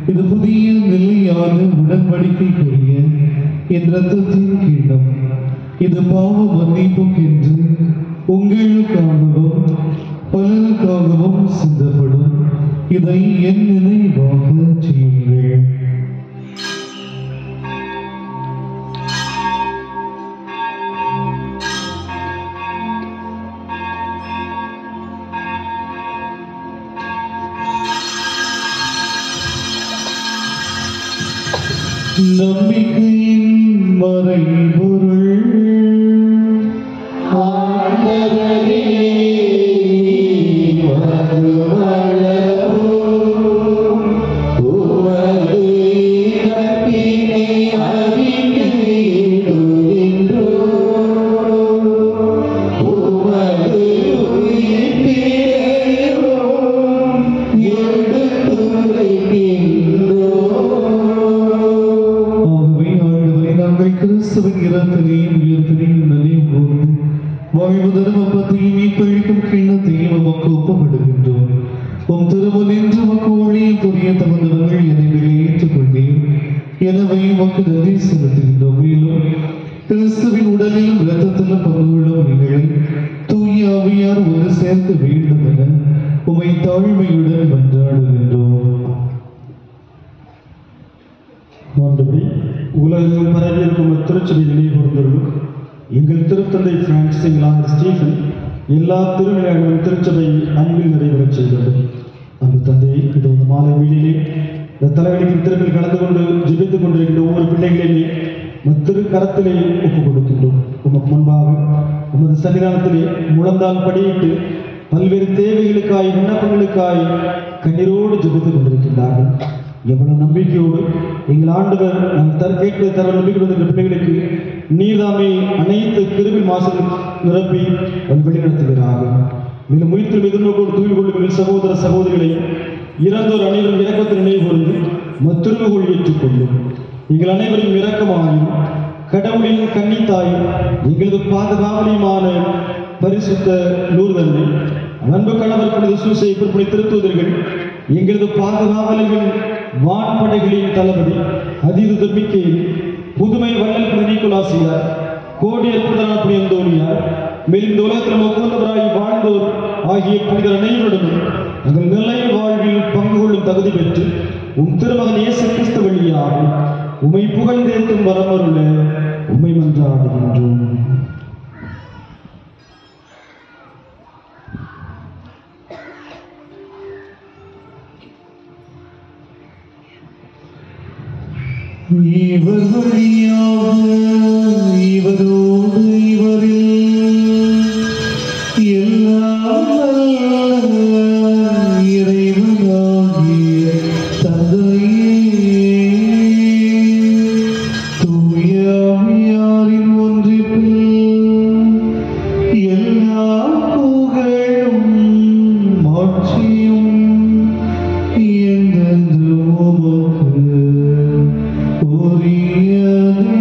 இது புதிய நிலையான உடன்படிக்கைக்குரிய என் ரத்தத்தின் கிண்ணம். இது பாவ மன்னிப்புக்கென்று உங்களுக்காகவும் பலருக்காகவும் சிந்தப்படும். இதை என் நினைவாக செய்யுங்கள். நம்பிக்கையின் மறைபொருள்
ஆண்டவரே வருவளவோ உமது கற்பினை அறிந்திடுகின்றோம். உமது உயிர்ப்பையும் எடுத்துரைக்கின்றோம்.
ஆகவே ஆண்டவரே, நாங்கள் கிறிஸ்துவின் இறப்பினையும் உயிர்ப்பினையும் நினைவு கூர்ந்து வாழ்வு தரும் அப்பத்தையும் மீட்பளிக்கும் கிண்ணத்தையும் உமக்கு ஒப்புவிடுகின்றோம். உம் திருமுன் நின்று உமக்கு ஊழியம் புரிய தகுந்தவர்கள் என்னை ஏற்றுக்கொண்டேன். எனவே உமக்கு நன்றி செலுத்துகின்றோம். மேலும் கிறிஸ்துவின் உடலிலும் இரத்தத்திலும் பங்குகளும் எங்களை தூய ஆவியார் ஒன்று சேர்க்க வேண்டும் என உமை தாழ்மையுடன் மன்றாடுகின்றோம்.
ஆண்டவரே, உலகெங்கும் பரவியிருக்கும் திருச்சபை நினைவு கூர்ந்தருளும். எங்கள் திருத்தந்தை பிரான்சிஸ் எங்களாக ஸ்டீஃபன் எல்லா திருவிழாக்களும் திருச்சபை அன்பில் நிறைவேறச் செய்தது. அந்த தந்தையை இது ஒரு மாலை வீழிலே இந்த தலைவலிக்கும் திருவில் கலந்து கொண்டு ஜெபித்துக் கொண்டிருக்கின்ற ஒவ்வொரு பிள்ளைகளையுமே திரு கரத்திலே ஒப்புக் கொடுக்கின்றோம். உமக்கு முன்பாக உமது சன்னிதானத்திலே முழந்தால் படியிட்டு பல்வேறு தேவைகளுக்காய் விண்ணப்பங்களுக்காய் கண்ணீரோடு ஜெபித்துக் கொண்டிருக்கின்றார்கள். எவ்வளவு நம்பிக்கையோடு எங்கள் ஆண்டவர் நாங்கள் தர கேட்பதை தர நம்பிக்கை வந்திருக்கிற பிள்ளைகளுக்கு நீர்தாமே அனைத்து கிருபை மாசம் நிரப்பி வழிநடத்துகிறார்கள். மேலும் உயிர்த்தில் எதிர்நோக்கோடு தூய் கொள்ளும் சகோதர சகோதரிகளை இறந்தோர் அனைவரும் இறக்கத்தில் நினைவு கூர்ந்து மத்திருமகோள் ஏற்றுக்கொள்ளும். எங்கள் அனைவரும் இரக்கமாயும் கடவுளின் கன்னித்தாயும் எங்களது பாதுகாவலியுமான பரிசுத்த நூறுதன்னை அன்பு கணவர் புனித சூசை புனித திருத்தூதர்கள் எங்களது பாதுகாவலர்கள் வான்படைகளின் தளபதி அதீத துர்மிக்கையில் புதுமை வள்ளல் புனித நிக்கோலாசியார் கோடி அற்புதரான புனித அந்தோனியார் மேலும் இந்த உலகத்தில் ஒப்புந்தவராய் வாழ்ந்தோர் ஆகிய புனிதர் அனைவருடனும் எங்கள் நிலை வாழ்வில் பங்கு கொள்ளும் தகுதி பெற்று உம் திருமகன் இயேசு கிறிஸ்து வழியாக உமை புகழ்ந்தேத்தும் வரமருள உமை மன்றாடுகின்றோம்.
இவர் வழியாக இவரோடு இவரில் எல்லாம் வல்ல இறைவனாகிய தந்தையே, தூய ஆவியாரின் ஒன்றிப்பில் எல்லா புகழும் மாட்சியும் என்றென்றும் உமக்கு உரியதே.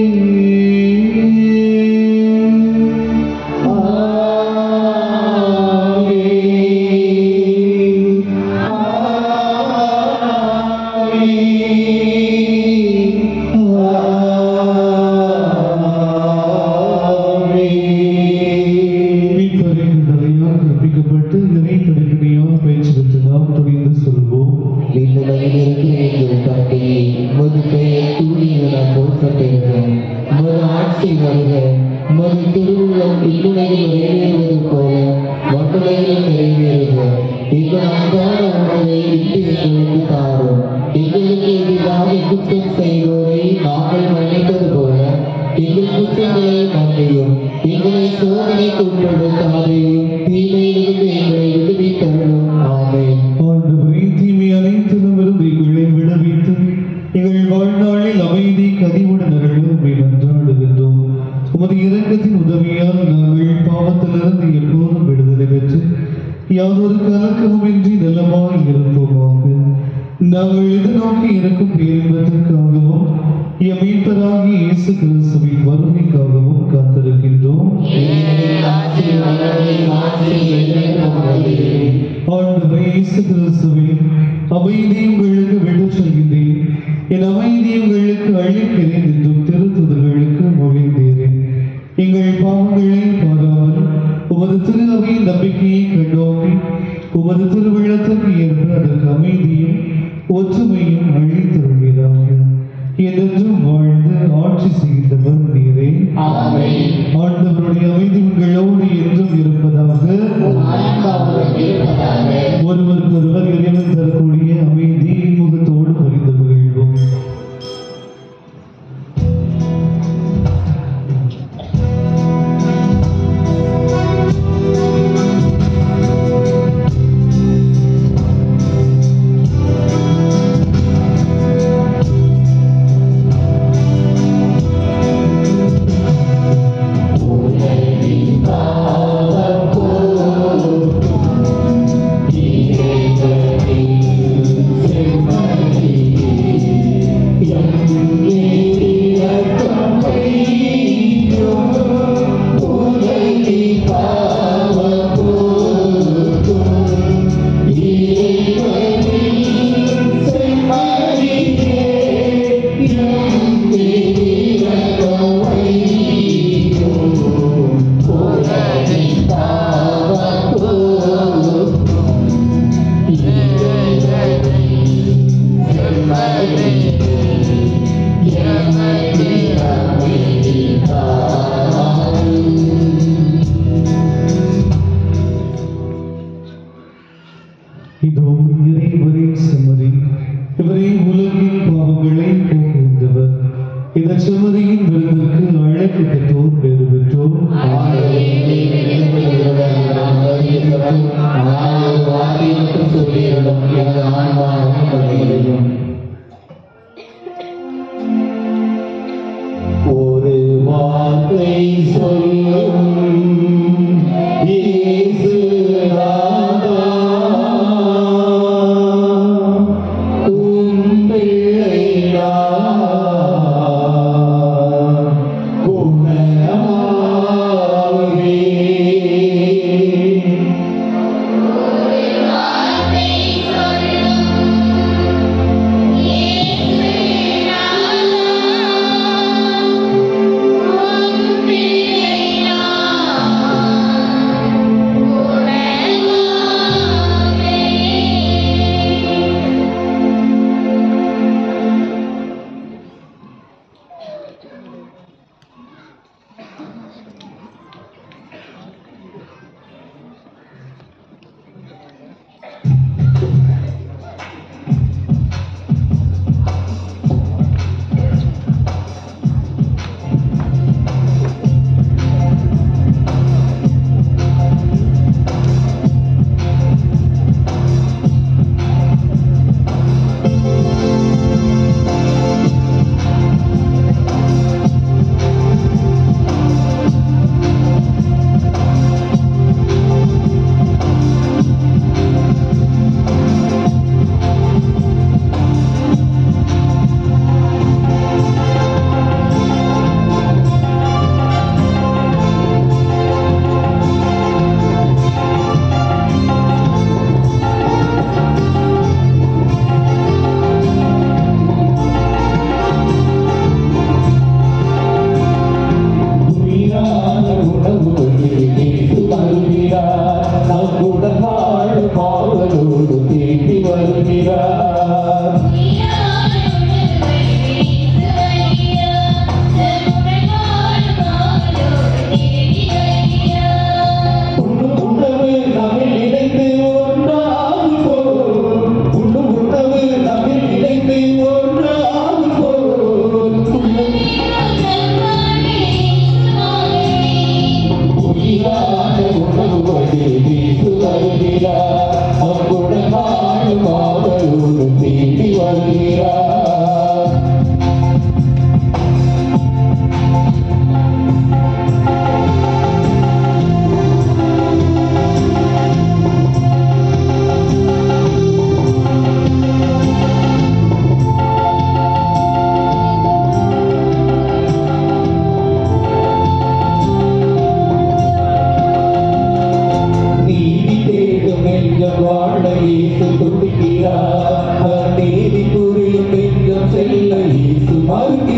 மீட்பறிவுகளையால் கற்பிக்கப்பட்டு இறை படிப்பினையால் பயிற்சி பெற்று நாம் துணிந்து சொல்வோம்.
விண்ணுலகில் இருக்கிற எங்கள் தந்தையே, உமது பெயர் தூயதென போற்றப்பெறுக. உமது ஆட்சி வருக. உமது திருவுள்ளம் விண்ணுலகில் நிறைவேறுவது போல மண்ணுலகிலும் நிறைவேறுக. எங்கள் அன்றாட உணவை இன்று எங்களுக்கு தாரும். எங்களுக்கு எதிராக குற்றம் செய்வோரை நாங்கள் மன்னிப்பது போல எங்கள் குற்றங்களை மன்னியும். எங்களை சோதனைக்கு உட்படுத்தாதையும் தீமையிலிருந்து எங்களை விடுவித்தருளும். ஆமென்.
ஆண்டவரே, தீமை அனைத்திலும் இருந்து எங்களை விடுவித்து எங்கள் வாழ்நாளில் அமைதி கனிவுடன் அருள உம்மை மன்றாடுகின்றோம். உமது இரக்கத்தின் உதவியால் நாங்கள் பாவத்திலிருந்து எப்போதும் விடுதலை பெற்று யாதொரு கலக்கமுமின்றி நலமாய் இருப்போமாக. நாங்கள் எதிர்நோக்கி இருக்கும் பேரின்பத்திற்காகவும் எம் மீட்பராகிய இயேசு கிறிஸ்துவின் வருகைக்காகவும் காத்திருக்கின்றோம். ஆண்டவரே இயேசு கிறிஸ்துவே, அமைதியை உங்களுக்கு விடச் சொல்கின்றேன், என் அமைதியை உங்களுக்கு அளிக்கிறேன் என்றும் திருத்துதர்களுக்கு மொழிந்தேன். எங்கள் பாவங்களை பாராமல் உமது திரு அவையின் நம்பிக்கையை கண்டோக்கி உமது திருவிழத்திற்கு ஏற்ப அதற்கு அமைதியும் ஒற்றுமையும் அளித்தருள்வீராக. என்றும் வாழ்ந்து ஆட்சி செய்கின்றவர் நீரே. ஆண்டவருடைய அமைதி உங்களோடு என்றும் இருப்பதாக. ஒருவருக்கு ஒருவர் இறைவன் தரக்கூடிய அமைதி முகத்தோடு பகிர்ந்து மகிழ்வோம்.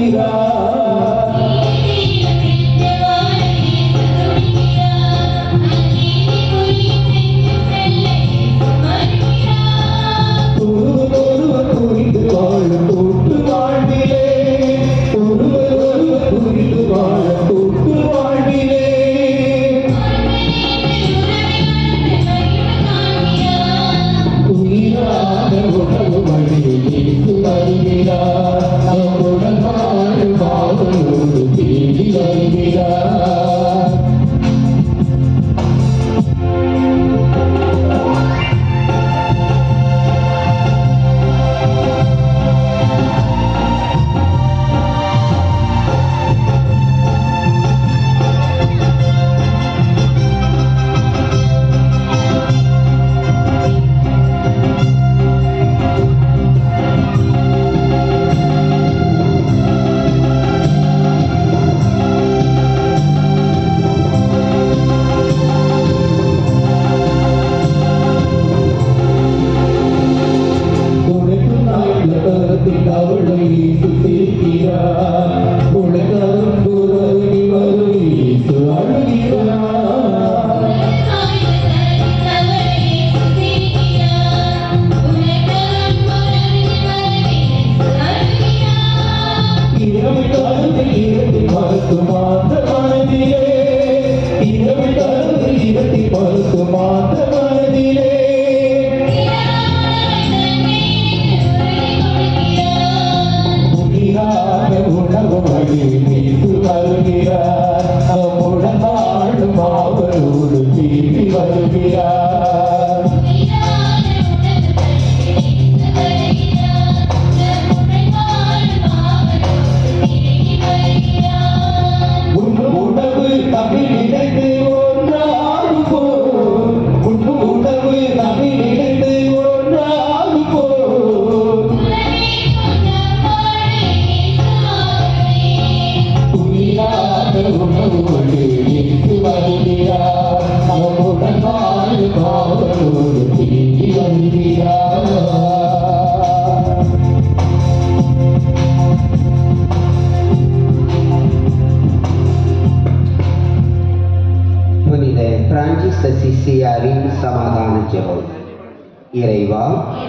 இறைவா,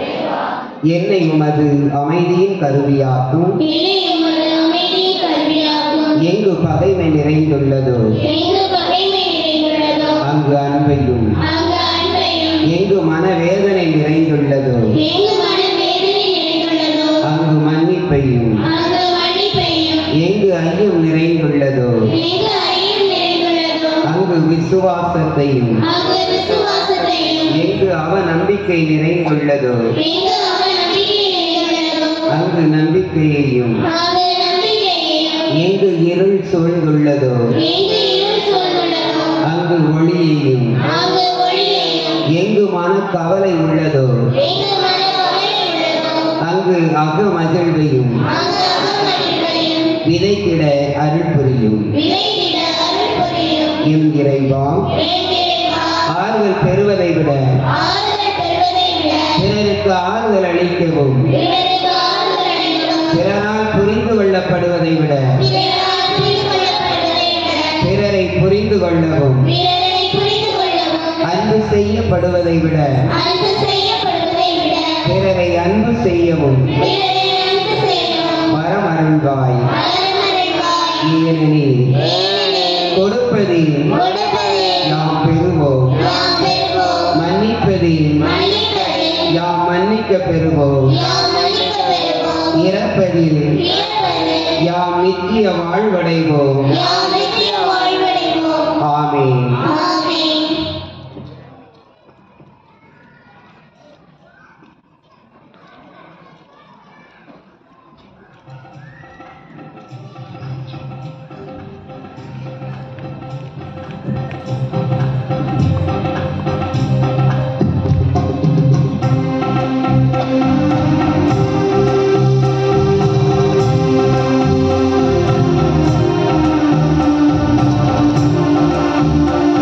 என்னை உமது அமைதியின் கருவியாக்கும். எங்கு பகைமை நிறைந்துள்ளதோ அங்கு அன்பையும், எங்கு மனவேதனை நிறைந்துள்ளதோ அங்கு மன்னிப்பையும், எங்கு ஐயம் நிறைந்துள்ளதோ அங்கு விசுவாசத்தையும், எங்கு அவ நம்பிக்கை நிறைந்துள்ளதோ அங்கு நம்பிக்கையையும், எங்கு இருள் சூழ்ந்துள்ளதோ அங்கு ஒளியையும், எங்கு மனக்கவலை உள்ளதோ அங்கு அக மகிழ்வையும் விதைத்திட அருள் புரியும். என் இறைவா, ஆறுதல் பெறுவதை விட பிறருக்கு ஆறுதல் அளிக்கவும், பிறரால் புரிந்து கொள்ளப்படுவதை விட பிறரை புரிந்து கொள்ளவும், அன்பு செய்யப்படுவதை விட பிறரை அன்பு செய்யவும் வரம் அருள்வாய். ஏனெனில் கொடுப்பதில் யாம் பெறுவோம், மன்னிப்பதில் யாம் மன்னிக்க பெறுவோம், இறப்பதில் யாம் நித்திய வாழ்வடைவோம். ஆமென்.
Thank you.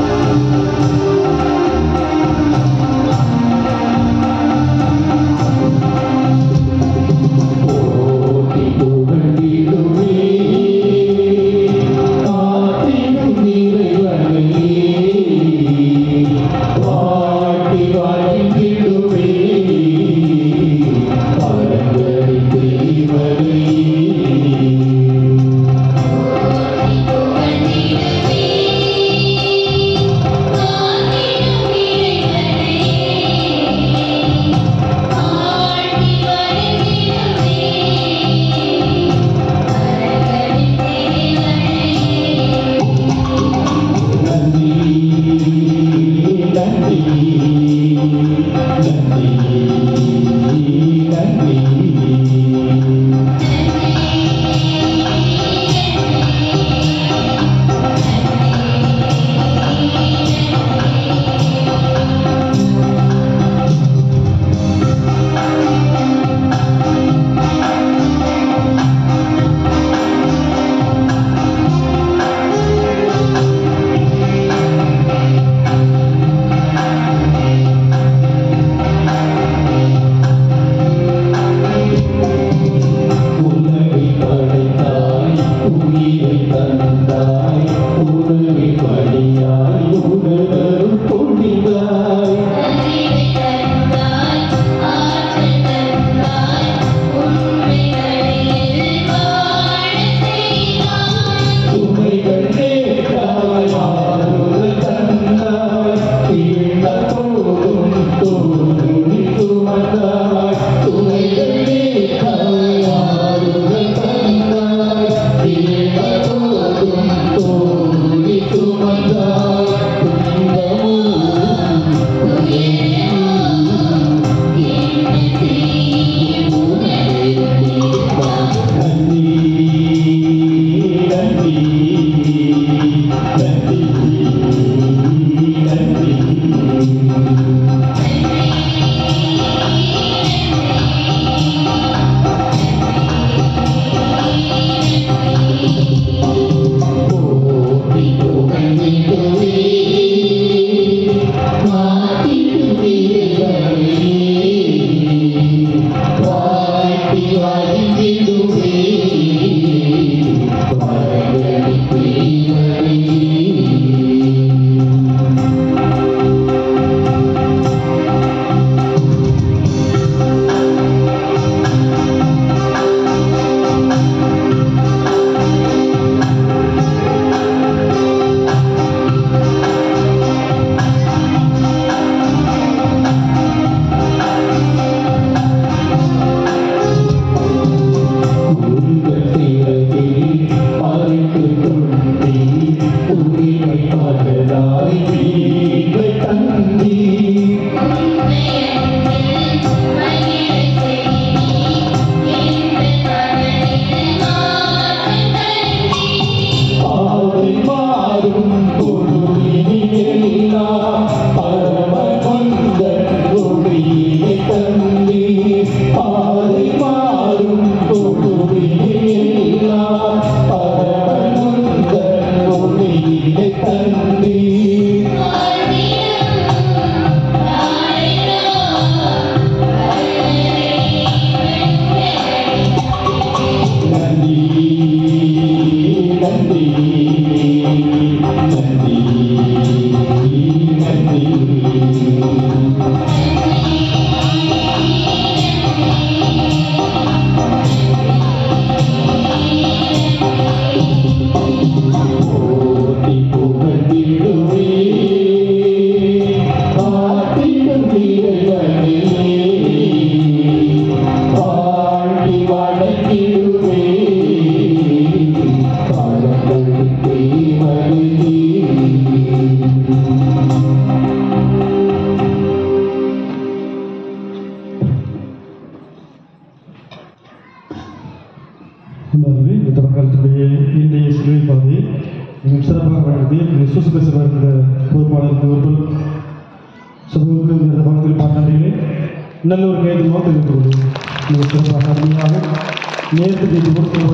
நல்ல ஒரு கைதமாக தெரிந்து கொள்வோம். சிறப்பாக அருமையாக நேரத்தை செய்து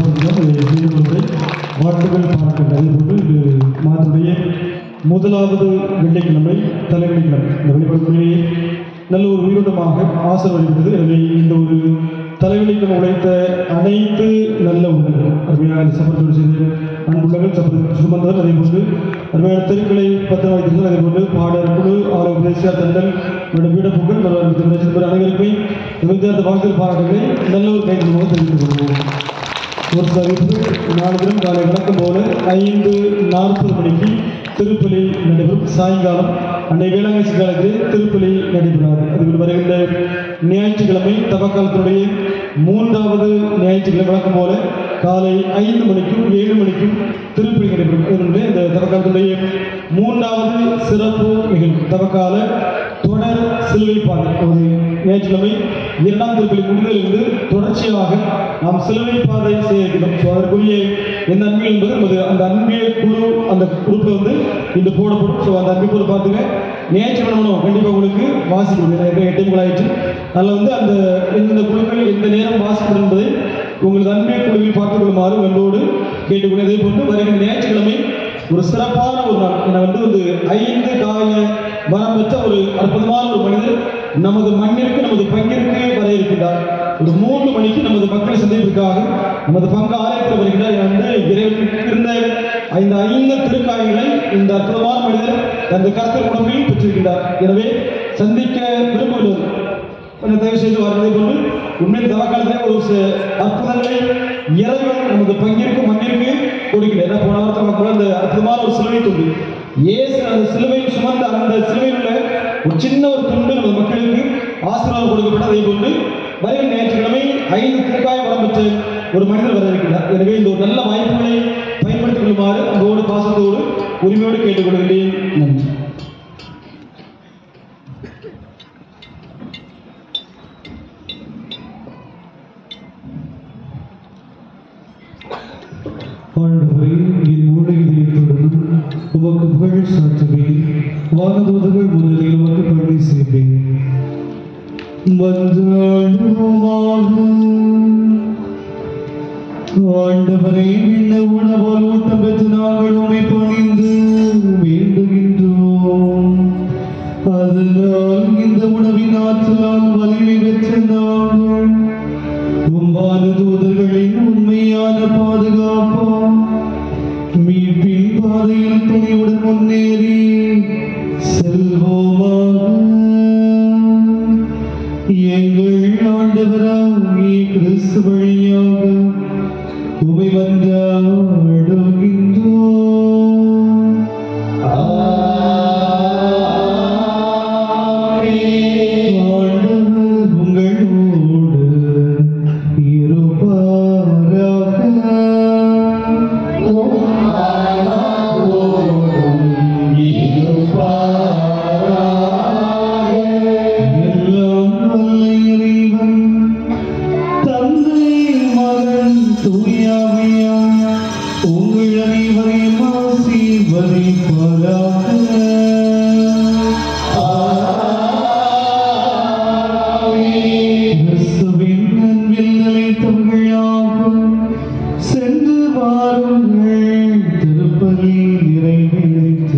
கொடுத்து வாழ்த்துக்கள் பார்க்கின்றது போன்று இது மாதத்துடைய முதலாவது வெள்ளிக்கிழமை தலைவலிக்கிழமை இந்த வழிபாடுகளிலேயே நல்ல ஒரு உயிரோட்டமாக ஆசீர்வதிக்கிறது. எனவே இந்த ஒரு தலைவலிக்கிழமை உழைத்த அனைத்து நல்ல உள்ளங்கள் அருமையாக சபரத்தோடு செய்து அன்புள்ளங்கள் சபரத்தை சுமந்தவர், அதே போன்று அருமையான தெருக்களை பத்திரம் வைத்திருந்தார், அதே போன்று பாடல் குழு ஆரோக்கிய தேசிய தண்டல் வீடப்புகள் அனைவருக்குமே வித்தியார்த்த வாழ்க்கை பாராட்டுகளை நல்ல ஒரு கைது தெரிவித்துக் கொள்வோம். ஒரு தவிர்த்து நாலு தினம் காலை வழக்கம் போல ஐந்து நாற்பது மணிக்கு திருப்பலி நடைபெறும். சாயங்காலம் அன்னை வேளாங்கண்ணி காலத்தில் திருப்பலி நடைபெறாது. அது வருகின்ற ஞாயிற்றுக்கிழமை தவக்காலத்தினுடைய மூன்றாவது ஞாயிற்றுக்கிழமை வழக்கம் போல காலை ஐந்து மணிக்கும் ஏழு மணிக்கும் திருப்பலி நடைபெறும். இதனுடைய இந்த தவக்காலத்தினுடைய மூன்றாவது சிறப்பு நிகழ்வு தவக்கால தொடர் சிலுவை பாதை. ஒரு ஞாயிற்றுக்கிழமை இரண்டாம் திருப்பலி முடிந்ததிலிருந்து தொடர்ச்சியாக நாம் சிலுவை பாதை செய்ய இருக்கிறோம். ஸோ அதற்குரிய எந்த அன்பியல் என்பது நமது அந்த அன்பியல் குழு அந்த குரூப்பில் வந்து இன்று போடப்படும். ஸோ அந்த அன்பு குழு பார்த்துங்க ஞாயிற்றுக்கிழமை கண்டிப்பாக உங்களுக்கு வாசிக்கணும். எட்டு ஆயிடுச்சு அதில் வந்து அந்த எந்தெந்த குழுக்கள் எந்த நேரம் வாசிக்கணும் என்பதை உங்களது அன்பியல் குழுவில் பார்த்துக் கொள்ளுமாறு வெள்ளோடு கேட்டுக்கொள்ள. இதே போன்று வருகின்ற ஞாயிற்றுக்கிழமை ஒரு சிறப்பான ஒரு நாள். என வந்து ஒரு ஐந்து காய வரம் பெற்ற ஒரு அற்புதமான ஒரு மனிதர் நமது மண்ணிற்கு நமது பங்கிற்கு வர இருக்கின்றார். ஒரு மூன்று மணிக்கு நமது மக்களை சந்திப்பதற்காக நமது பங்கு ஆலயத்தில் வருகிறார். வந்து இறைவனுக்கு இருந்த இந்த ஐந்து திருக்காயங்களை இந்த அற்புதமான மனிதர் தனது கருத்து உணவில் பெற்றிருக்கின்றார். எனவே சந்திக்க விரும்புகிறோம். கொஞ்சம் தயவு செய்து வருவதை கொண்டு உண்மையில் தவக்காலத்திலே ஒரு அற்புதங்களை இறைவன் நமது பங்கிற்கு மண்ணிற்கு கொடுக்கிறார். ஏன்னா போன வாரத்தில் மக்கள் அந்த அற்புதமான ஒரு சிலுவை துண்டு ஏசு அந்த சிலுவையில் சுமந்த அந்த சிலுவையில் உள்ள ஒரு சின்ன ஒரு துண்டு நமது மக்களுக்கு ஆசீர்வாதம் கொடுக்கப்பட்டதை கொண்டு வருகிற ஞாயிற்றுக்கிழமை ஐந்து திருக்காயம் வரம் பெற்ற ஒரு மனிதர் வர இருக்கிறார். எனவே இந்த ஒரு நல்ல வாய்ப்புகளை பயன்படுத்திக் கொள்ளுமாறு அங்கோடு பாசத்தோடு உரிமையோடு கேட்டுக்கொள்கிறேன். நன்றி.
ஆண்டவரே, என் முழு இதயத்துடன் உமக்கு புகழ் சாற்றுவேன். வானதூதர்கள் முன்னிலையில் உமக்கு பணி செய்வேன். மன்றாடுவோமாக. ஆண்டவரே, விண்ண உணவால் ஊட்டம் பெற்று நாங்கள் உம்மை பணிந்து வேண்டுகின்றோம். அதனால் இந்த உணவின் ஆற்றலால் வலிமை பெற்ற நாங்கள் உம் வானதூதர்களின் உண்மையான பாதுகாப்பாம் மீட்பின் பாதையில் துணிவுடன் முன்னேறி செல்வோமாக. எங்கள் ஆண்டவராகிய கிறிஸ்து வழியாக உம்மை மன்றாடுகின்றோம். ஆண்டவர் உங்களோடு இருப்பாராக. தூயாவியார் உங்கள் அனைவரையும் ஆசீர்வதிப்பாராக. கிறிஸ்துவின் அன்பில் நிலைத்தவர்களாக சென்று வாருங்கள். திருப்பலி நிறைவேறிற்று.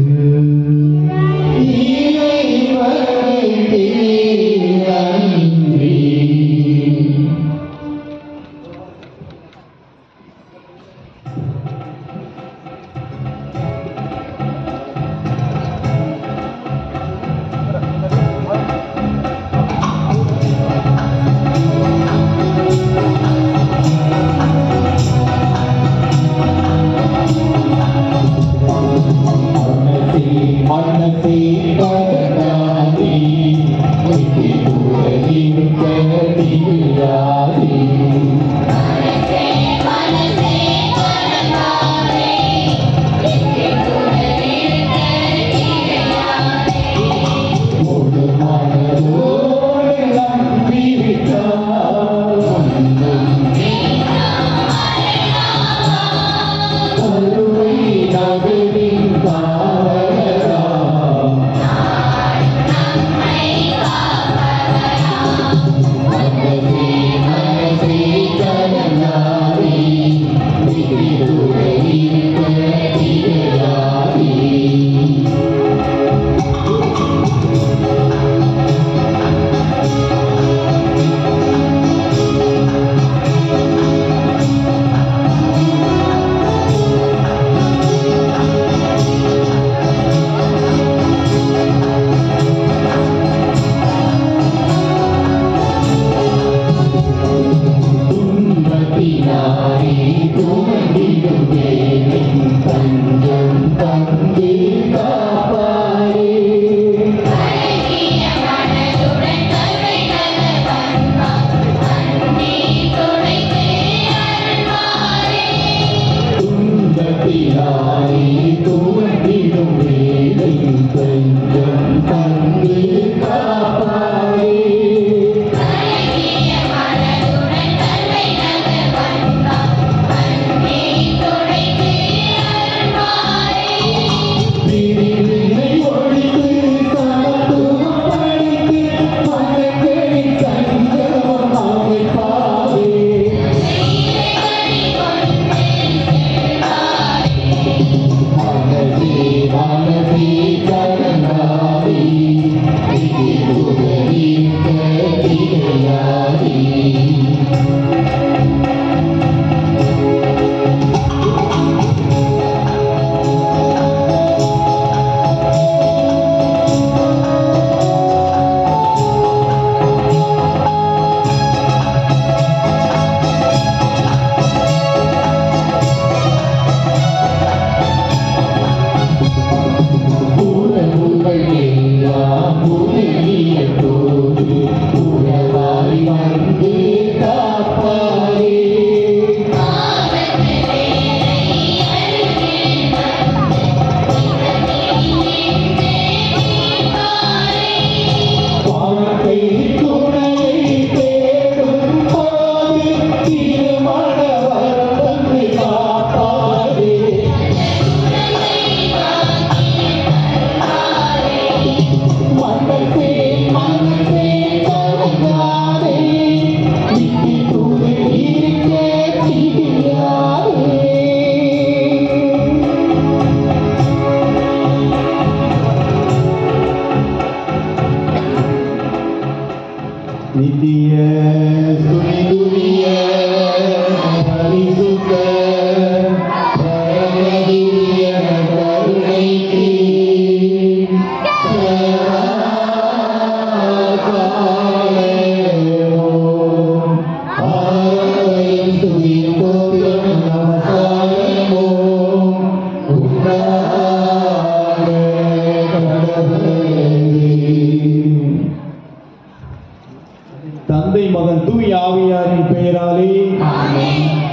தந்தை மகன் தூய் ஆவியாரின் பெயராலே